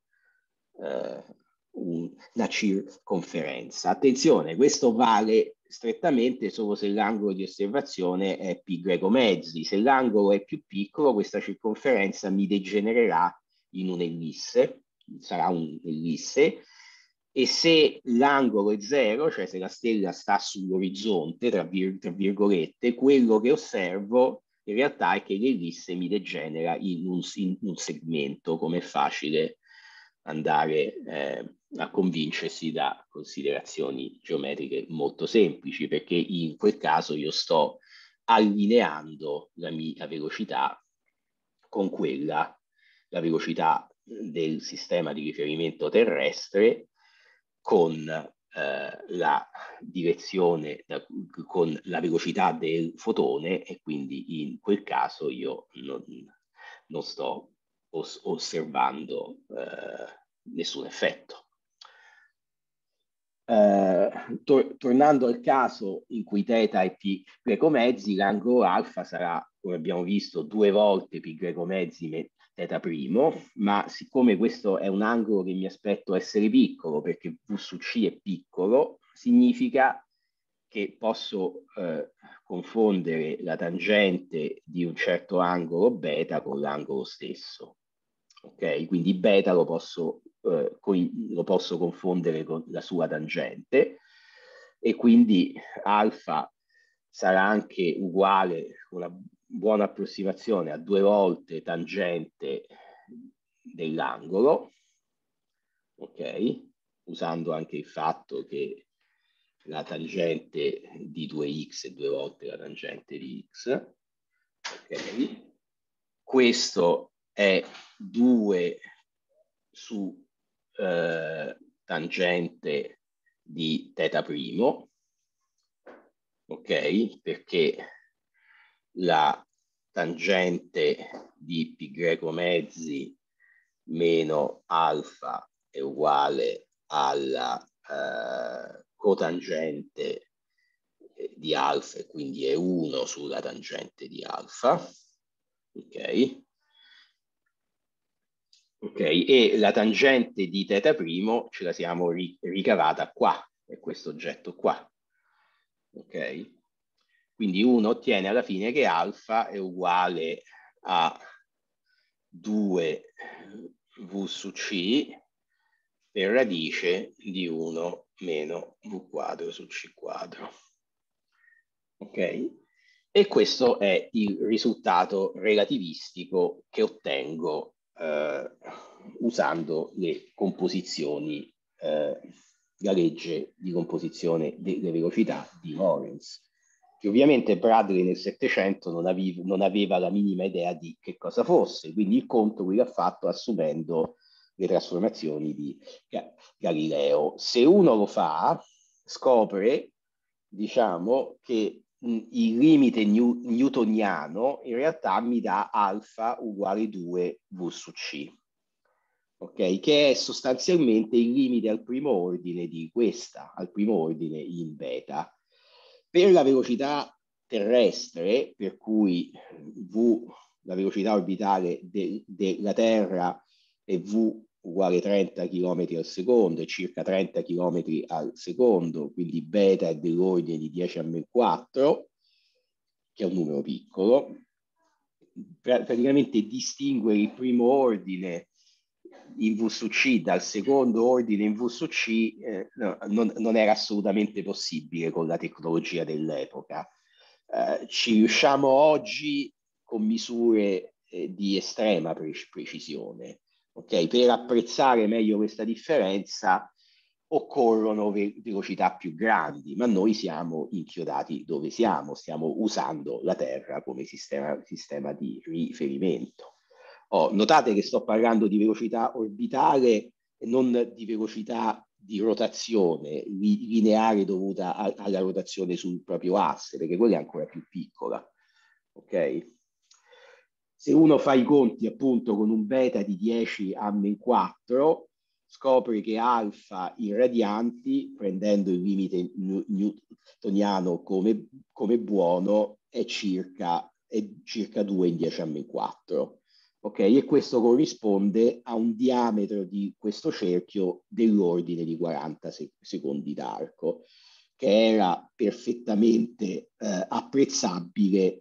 eh, un, una circonferenza. Attenzione, questo vale strettamente solo se l'angolo di osservazione è pi greco mezzi. Se l'angolo è più piccolo, questa circonferenza mi degenererà in un'ellisse, sarà un'ellisse, e se l'angolo è zero, cioè se la stella sta sull'orizzonte, tra, vir tra virgolette, quello che osservo in realtà è che l'ellisse mi degenera in un, in un segmento, come è facile andare eh, a convincersi da considerazioni geometriche molto semplici, perché in quel caso io sto allineando la mia velocità con quella, la velocità del sistema di riferimento terrestre, con eh, la direzione, da, con la velocità del fotone, e quindi in quel caso io non, non sto os osservando eh, nessun effetto. eh, tor tornando al caso in cui θ è π greco mezzi, l'angolo alfa sarà, come abbiamo visto, due volte π greco mezzi θ', ma siccome questo è un angolo che mi aspetto essere piccolo, perché V su C è piccolo, significa che posso eh, confondere la tangente di un certo angolo beta con l'angolo stesso. Ok? Quindi beta lo posso, eh, lo posso confondere con la sua tangente e quindi alfa sarà anche uguale, una buona approssimazione, a due volte tangente dell'angolo, ok? Usando anche il fatto che la tangente di due x è due volte la tangente di x, ok? Questo è due su eh, tangente di θ', ok? Perché la tangente di π greco mezzi meno alfa è uguale alla eh, cotangente di alfa e quindi è uno sulla tangente di alfa, ok? Ok, e la tangente di θ' ce la siamo ri ricavata qua, è questo oggetto qua, ok? Quindi uno ottiene alla fine che alfa è uguale a due V su C per radice di uno meno V quadro su C quadro. Ok? E questo è il risultato relativistico che ottengo eh, usando le composizioni, eh, la legge di composizione delle velocità di Lorentz, che ovviamente Bradley nel Settecento non, avev non aveva la minima idea di che cosa fosse, quindi il conto lui l'ha fatto assumendo le trasformazioni di Galileo. Se uno lo fa, scopre, diciamo, che il limite new newtoniano in realtà mi dà alfa uguale due V su C, ok? Che è sostanzialmente il limite al primo ordine di questa, al primo ordine in beta. Per la velocità terrestre, per cui V, la velocità orbitale de della Terra è V uguale trenta chilometri al secondo e circa trenta chilometri al secondo, quindi beta è dell'ordine di dieci a meno quattro, che è un numero piccolo. Praticamente distinguere il primo ordine in V su C dal secondo ordine in V su C eh, no, non, non era assolutamente possibile con la tecnologia dell'epoca. Eh, ci riusciamo oggi con misure eh, di estrema pre precisione. Okay? Per apprezzare meglio questa differenza occorrono ve velocità più grandi, ma noi siamo inchiodati dove siamo, stiamo usando la Terra come sistema, sistema di riferimento. Oh, notate che sto parlando di velocità orbitale e non di velocità di rotazione li lineare dovuta a alla rotazione sul proprio asse, perché quella è ancora più piccola. Ok? Se uno fa i conti appunto con un beta di dieci a meno quattro, scopre che alfa in radianti, prendendo il limite newtoniano come, come buono, è circa, è circa due in dieci a meno quattro. Ok? E questo corrisponde a un diametro di questo cerchio dell'ordine di quaranta secondi d'arco, che era perfettamente eh, apprezzabile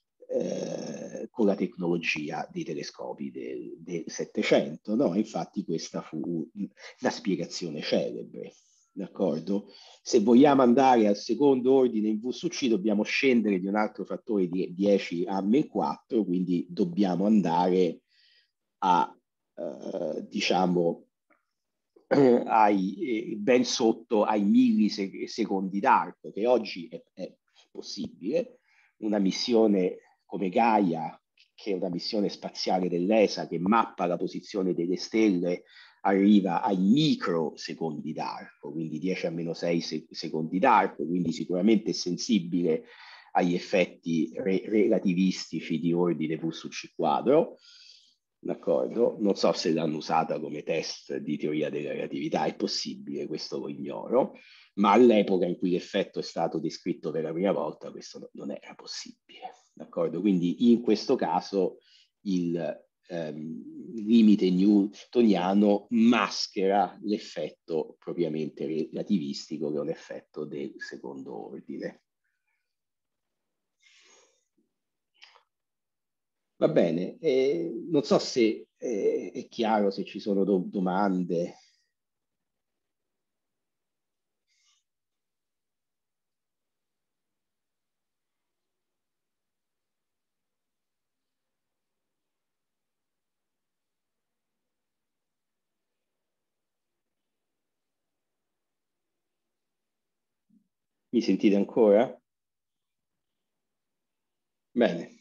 eh, con la tecnologia dei telescopi del, del Settecento, no? Infatti questa fu la spiegazione celebre, d'accordo? Se vogliamo andare al secondo ordine in V su C dobbiamo scendere di un altro fattore di dieci a meno quattro, quindi dobbiamo andare a, eh, diciamo, ai, ben sotto ai millisecondi d'arco, che oggi è, è possibile. Una missione come Gaia, che è una missione spaziale dell'E S A che mappa la posizione delle stelle, arriva ai microsecondi d'arco, quindi dieci a meno sei secondi d'arco, quindi sicuramente è sensibile agli effetti re relativistici di ordine V su C quadro. d'accordo? Non so se l'hanno usata come test di teoria della relatività, è possibile, questo lo ignoro, ma all'epoca in cui l'effetto è stato descritto per la prima volta questo non era possibile, d'accordo? Quindi in questo caso il ehm, limite newtoniano maschera l'effetto propriamente relativistico, che è un effetto del secondo ordine. Va bene, eh, non so se eh, è chiaro, se ci sono do- domande. Mi sentite ancora? Bene.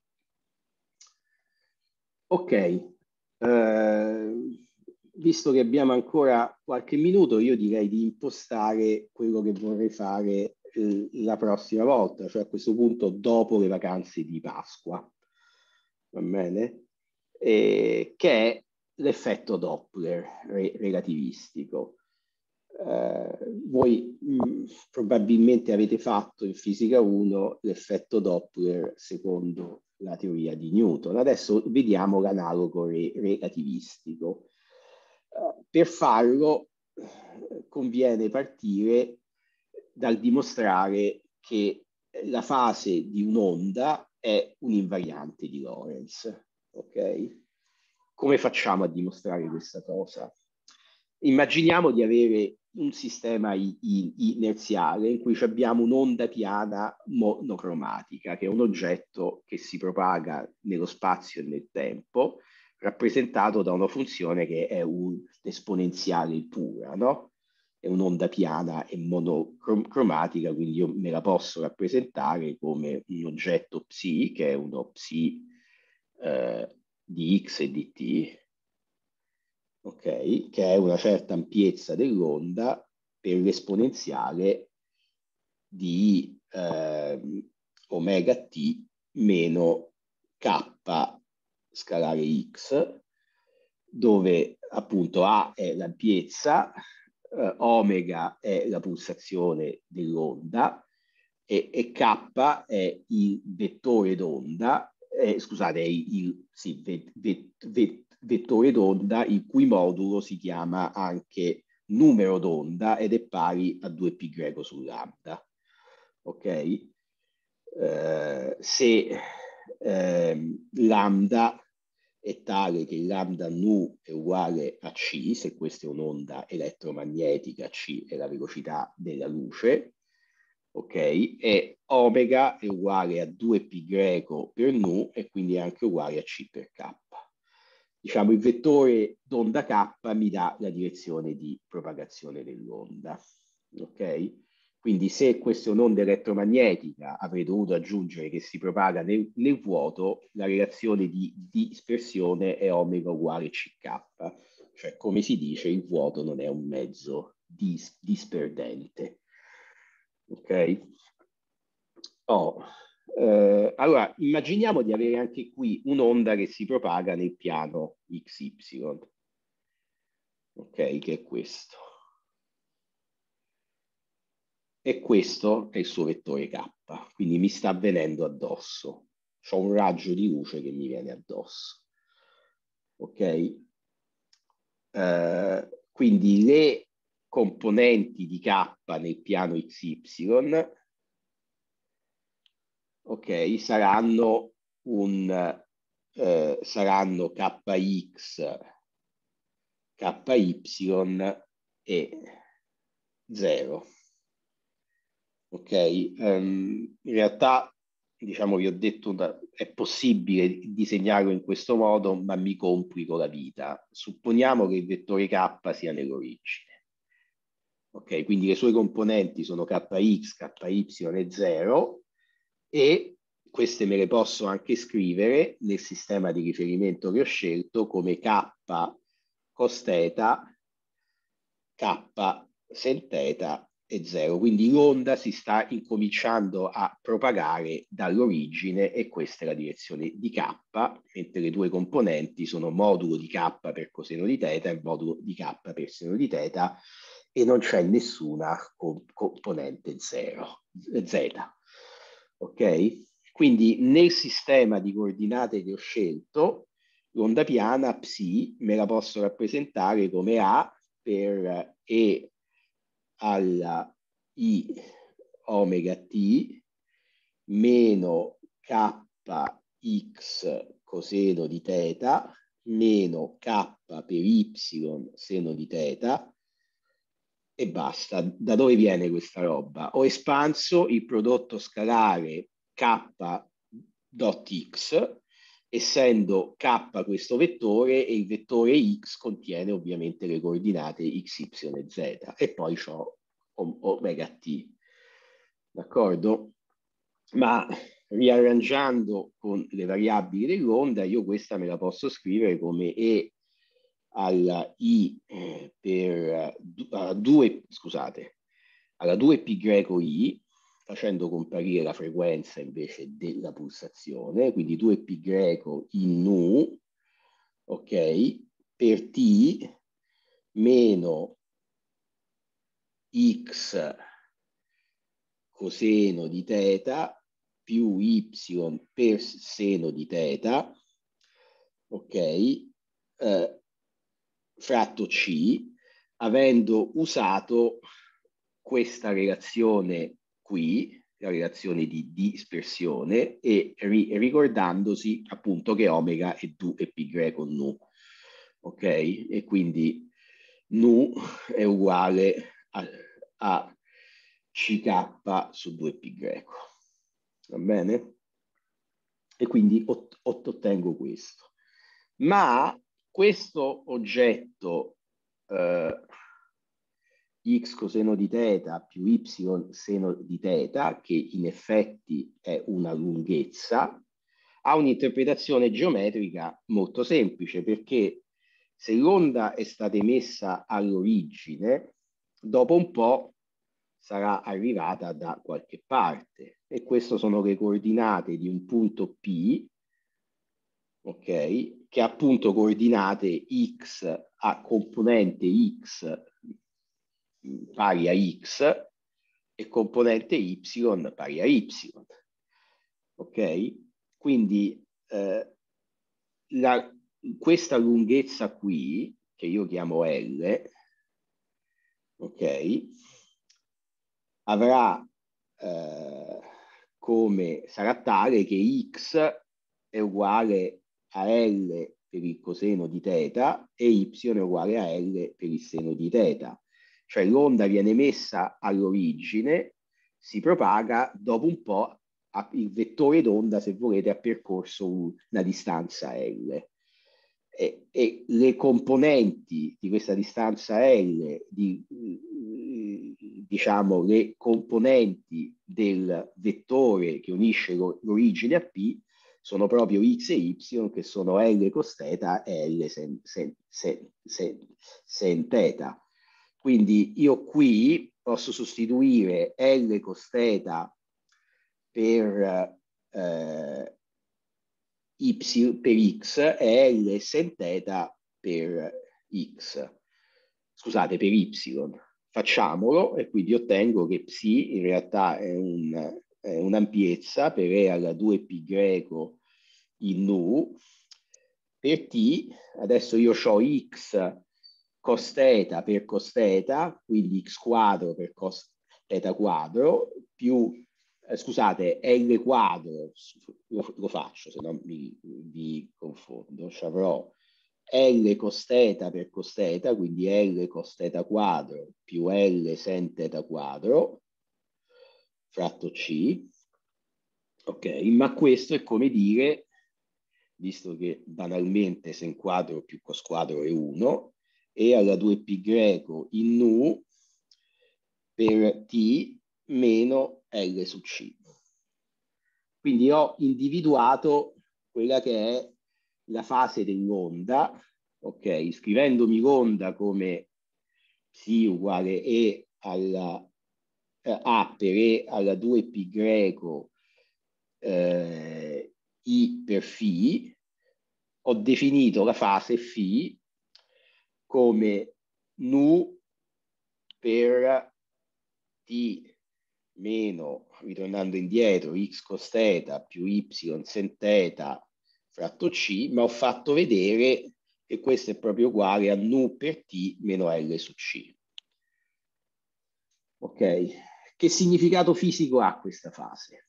Ok, eh, visto che abbiamo ancora qualche minuto, io direi di impostare quello che vorrei fare eh, la prossima volta, cioè a questo punto dopo le vacanze di Pasqua, va bene? E, che è l'effetto Doppler re- relativistico. Eh, voi mh, probabilmente avete fatto in fisica uno l'effetto Doppler secondo la teoria di Newton. Adesso vediamo l'analogo re- relativistico. Uh, per farlo eh, conviene partire dal dimostrare che la fase di un'onda è un'invariante di Lorentz. Ok? Come facciamo a dimostrare questa cosa? Immaginiamo di avere un sistema inerziale in cui abbiamo un'onda piana monocromatica, che è un oggetto che si propaga nello spazio e nel tempo, rappresentato da una funzione che è un'esponenziale pura, no? È un'onda piana e monocromatica, quindi io me la posso rappresentare come un oggetto psi, che è uno psi eh, di x e di t, ok? Che è una certa ampiezza dell'onda per l'esponenziale di eh, omega t meno k scalare x, dove appunto A è l'ampiezza, eh, omega è la pulsazione dell'onda e, e k è il vettore d'onda, eh, scusate, è il, il sì, vet, vet, vet, vettore d'onda il cui modulo si chiama anche numero d'onda ed è pari a due pi greco su lambda. Ok? Eh, se eh, lambda è tale che il lambda nu è uguale a c, se questa è un'onda elettromagnetica, c è la velocità della luce, ok? E omega è uguale a due pi greco per nu e quindi è anche uguale a c per k. Diciamo, il vettore d'onda k mi dà la direzione di propagazione dell'onda, ok? Quindi se questa è un'onda elettromagnetica, avrei dovuto aggiungere che si propaga nel, nel vuoto, la relazione di dispersione è omega uguale ck. Cioè, come si dice, il vuoto non è un mezzo dis disperdente. Ok? Oh, eh, allora, immaginiamo di avere anche qui un'onda che si propaga nel piano X Y. Ok, che è questo. E questo è il suo vettore K, quindi mi sta venendo addosso. C'ho un raggio di luce che mi viene addosso. Ok? Eh, quindi le componenti di K nel piano X Y, ok, saranno un eh, saranno Kx, Ky e zero. Ok, um, in realtà, diciamo, vi ho detto, da, è possibile disegnarlo in questo modo, ma mi complico la vita. Supponiamo che il vettore K sia nell'origine. Ok, quindi le sue componenti sono Kx, Ky e zero, e queste me le posso anche scrivere nel sistema di riferimento che ho scelto come K cos θ, K sen θ è zero, quindi l'onda si sta incominciando a propagare dall'origine e questa è la direzione di K, mentre le due componenti sono modulo di K per coseno di θ e modulo di K per seno di θ e non c'è nessuna comp componente zero, Z. Ok? Quindi nel sistema di coordinate che ho scelto, l'onda piana psi me la posso rappresentare come A per E alla I omega t meno kx coseno di θ meno k per y seno di θ e basta. Da dove viene questa roba? Ho espanso il prodotto scalare k.x, essendo k questo vettore e il vettore x contiene ovviamente le coordinate x, y e z e poi ho omega t, d'accordo? Ma riarrangiando con le variabili dell'onda io questa me la posso scrivere come E alla I eh, per uh, due, scusate, alla due pi greco I, facendo comparire la frequenza invece della pulsazione, quindi due pi greco in nu, ok, per T meno X coseno di θ più Y per seno di θ, ok, eh, fratto C, avendo usato questa relazione qui, la relazione di dispersione, e ri ricordandosi appunto che omega è due pi greco nu, ok? E quindi nu è uguale a, a ck su due pi greco, va bene? E quindi ot ottengo questo. Ma questo oggetto eh, x coseno di θ più y seno di θ, che in effetti è una lunghezza, ha un'interpretazione geometrica molto semplice, perché se l'onda è stata emessa all'origine, dopo un po' sarà arrivata da qualche parte, e queste sono le coordinate di un punto P, ok, che ha appunto coordinate x a componente x pari a x e componente y pari a y, ok? Quindi eh, la, questa lunghezza qui, che io chiamo L, ok, avrà eh, come, sarà tale che x è uguale a L per il coseno di θ e y è uguale a L per il seno di θ. Cioè l'onda viene messa all'origine, si propaga, dopo un po' il vettore d'onda, se volete, ha percorso una distanza L. E, e le componenti di questa distanza L, di, diciamo le componenti del vettore che unisce l'origine a P, sono proprio x e y, che sono L cos θ e L sen, sen, sen, sen, sen θ. Quindi io qui posso sostituire L cos θ per, eh, y per x e L sen θ per x. Scusate, per y. Facciamolo e quindi ottengo che psi in realtà è un un'ampiezza per E alla due pi greco in nu, per T adesso io ho x cos θ per cos θ, quindi x quadro per cos θ quadro, più, eh, scusate, L quadro, lo, lo faccio se non mi, vi confondo, ci avrò L cos θ per cos θ, quindi L cos θ quadro più L sen θ quadro, fratto C, ok, ma questo è come dire, visto che banalmente sen quadro più cos quadro è uno, e alla due pi greco in nu per T meno L su C. Quindi ho individuato quella che è la fase dell'onda, ok, scrivendomi l'onda come psi uguale E alla eh, A per E alla due pi greco eh, I per φ, ho definito la fase φ come nu per T meno, ritornando indietro, x cos θ più y sen θ fratto C, ma ho fatto vedere che questo è proprio uguale a nu per T meno L su C. Ok? Che significato fisico ha questa fase?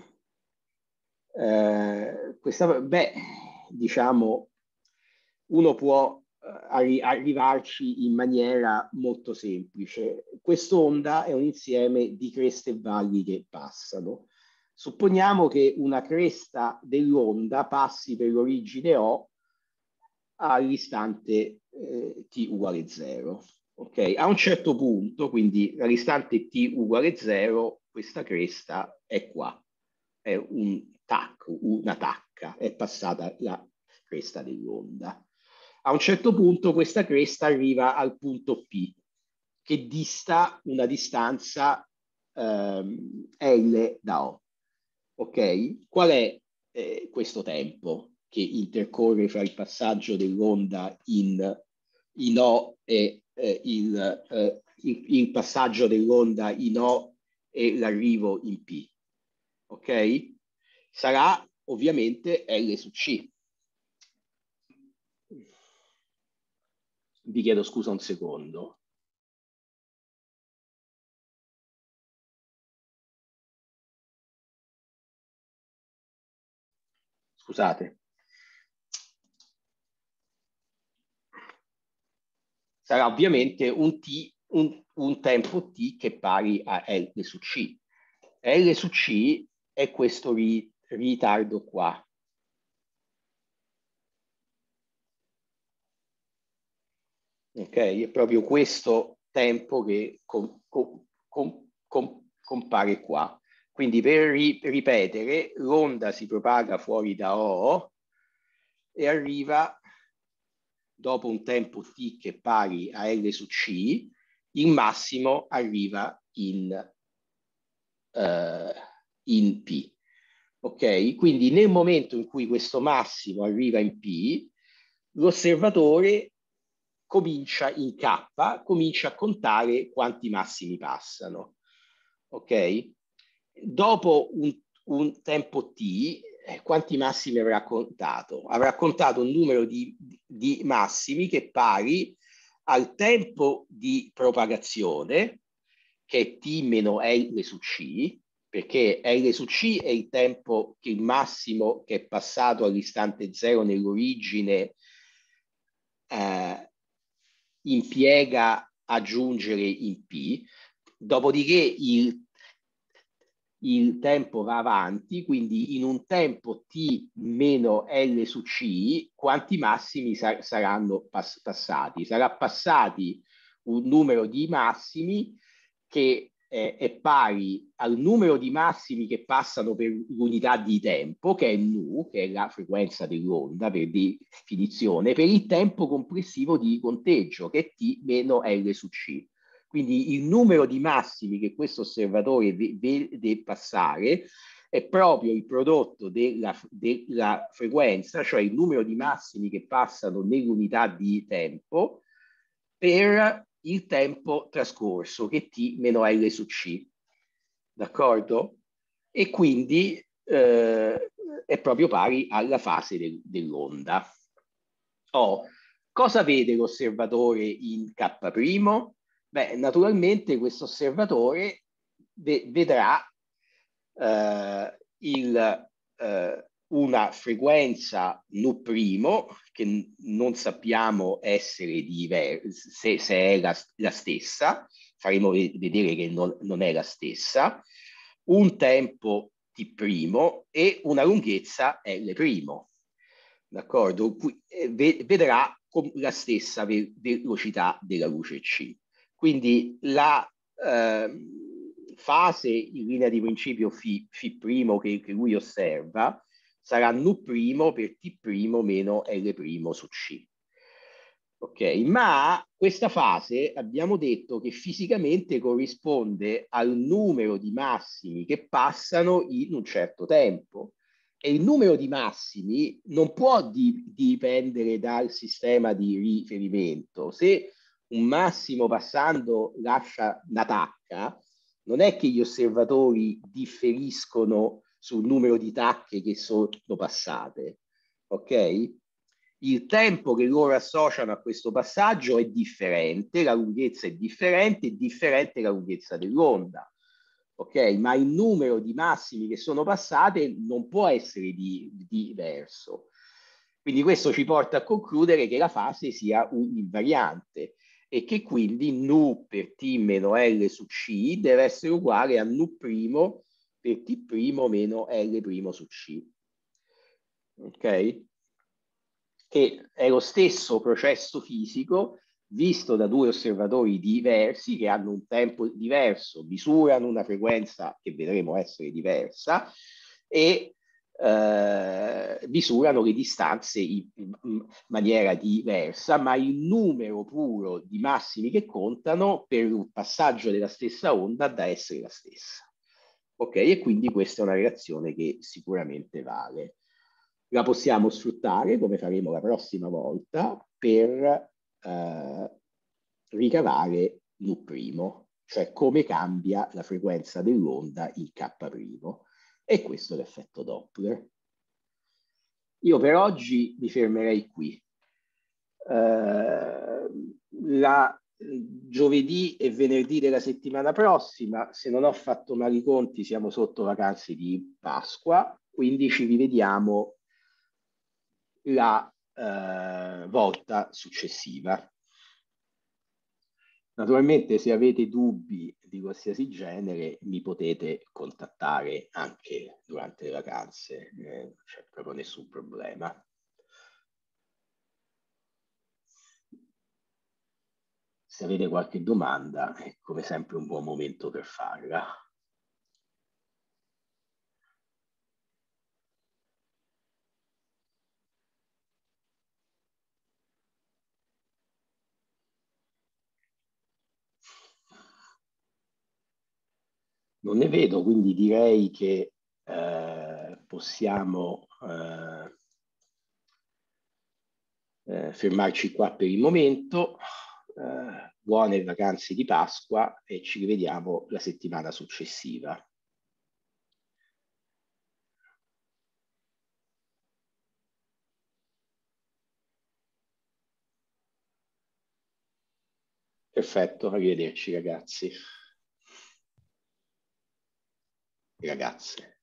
Eh, questa, beh, diciamo, uno può arri arrivarci in maniera molto semplice. Quest'onda è un insieme di creste e valli che passano. Supponiamo che una cresta dell'onda passi per l'origine O all'istante eh, t uguale zero. Okay? A un certo punto, quindi all'istante t uguale zero, questa cresta è qua. È un tac, una tacca, è passata la cresta dell'onda. A un certo punto questa cresta arriva al punto P, che dista una distanza ehm, L da O. Ok? Qual è eh, questo tempo che intercorre fra il passaggio dell'onda in, in O e eh, il, eh, il, il passaggio dell'onda in O e l'arrivo in P? Ok? Sarà ovviamente L su C. Vi chiedo scusa un secondo. Scusate. Sarà ovviamente un T, un, un tempo T che è pari a L su C. L su C è questo ri, ritardo qua. Ok? È proprio questo tempo che com, com, com, com, compare qua. Quindi per ri, ripetere, l'onda si propaga fuori da O e arriva dopo un tempo T che è pari a L su C, il massimo arriva in, uh, in P. Ok? Quindi nel momento in cui questo massimo arriva in P, l'osservatore comincia in K, comincia a contare quanti massimi passano. Ok? Dopo un, un tempo T, eh, quanti massimi avrà contato? Avrà contato un numero di, di massimi che è pari al tempo di propagazione, che è T meno L su C, perché L su C è il tempo che il massimo che è passato all'istante zero nell'origine eh, impiega aggiungere in P, dopodiché il, il tempo va avanti, quindi in un tempo T meno L su C, quanti massimi sar saranno pass passati? Sarà passati un numero di massimi che eh, è pari al numero di massimi che passano per l'unità di tempo, che è nu, che è la frequenza dell'onda per definizione, per il tempo complessivo di conteggio, che è T meno L su C. Quindi il numero di massimi che questo osservatore vede passare è proprio il prodotto della, della frequenza, cioè il numero di massimi che passano nell'unità di tempo, per il tempo trascorso, che è T meno L su C. D'accordo? E quindi eh, è proprio pari alla fase del, dell'onda. Oh, cosa vede l'osservatore in K'? Beh, naturalmente questo osservatore ve vedrà eh, il, eh, una frequenza nu' che non sappiamo essere diversa, se, se è la, la stessa, faremo vedere che non, non è la stessa, un tempo T' e una lunghezza L'. D'accordo? Vedrà con la stessa ve velocità della luce C. Quindi la eh, fase in linea di principio φ, φ' che, che lui osserva sarà nu' per T' meno L' su C. Ok, ma questa fase abbiamo detto che fisicamente corrisponde al numero di massimi che passano in un certo tempo. E il numero di massimi non può di- dipendere dal sistema di riferimento. Se un massimo passando lascia una tacca, non è che gli osservatori differiscono sul numero di tacche che sono passate, ok? Il tempo che loro associano a questo passaggio è differente, la lunghezza è differente, è differente la lunghezza dell'onda, ok? Ma il numero di massimi che sono passate non può essere di, di diverso. Quindi questo ci porta a concludere che la fase sia un invariante e che quindi nu per t meno L su C deve essere uguale a nu' per t' meno L' su C. Ok? Che è lo stesso processo fisico visto da due osservatori diversi che hanno un tempo diverso, misurano una frequenza che vedremo essere diversa e eh, misurano le distanze in, in maniera diversa, ma il numero puro di massimi che contano per il passaggio della stessa onda da essere la stessa. Ok, e quindi questa è una reazione che sicuramente vale. La possiamo sfruttare, come faremo la prossima volta, per eh, ricavare l'U', cioè come cambia la frequenza dell'onda in K'. E questo è l'effetto Doppler. Io per oggi mi fermerei qui. Eh, la, giovedì e venerdì della settimana prossima, se non ho fatto male i conti, siamo sotto vacanze di Pasqua, quindi ci rivediamo la eh, volta successiva. Naturalmente, se avete dubbi di qualsiasi genere, mi potete contattare anche durante le vacanze, eh, non c'è proprio nessun problema. Se avete qualche domanda, è come sempre un buon momento per farla. Non ne vedo, quindi direi che eh, possiamo eh, eh, fermarci qua per il momento. Eh, buone vacanze di Pasqua e ci rivediamo la settimana successiva. Perfetto, arrivederci ragazzi. Ragazze.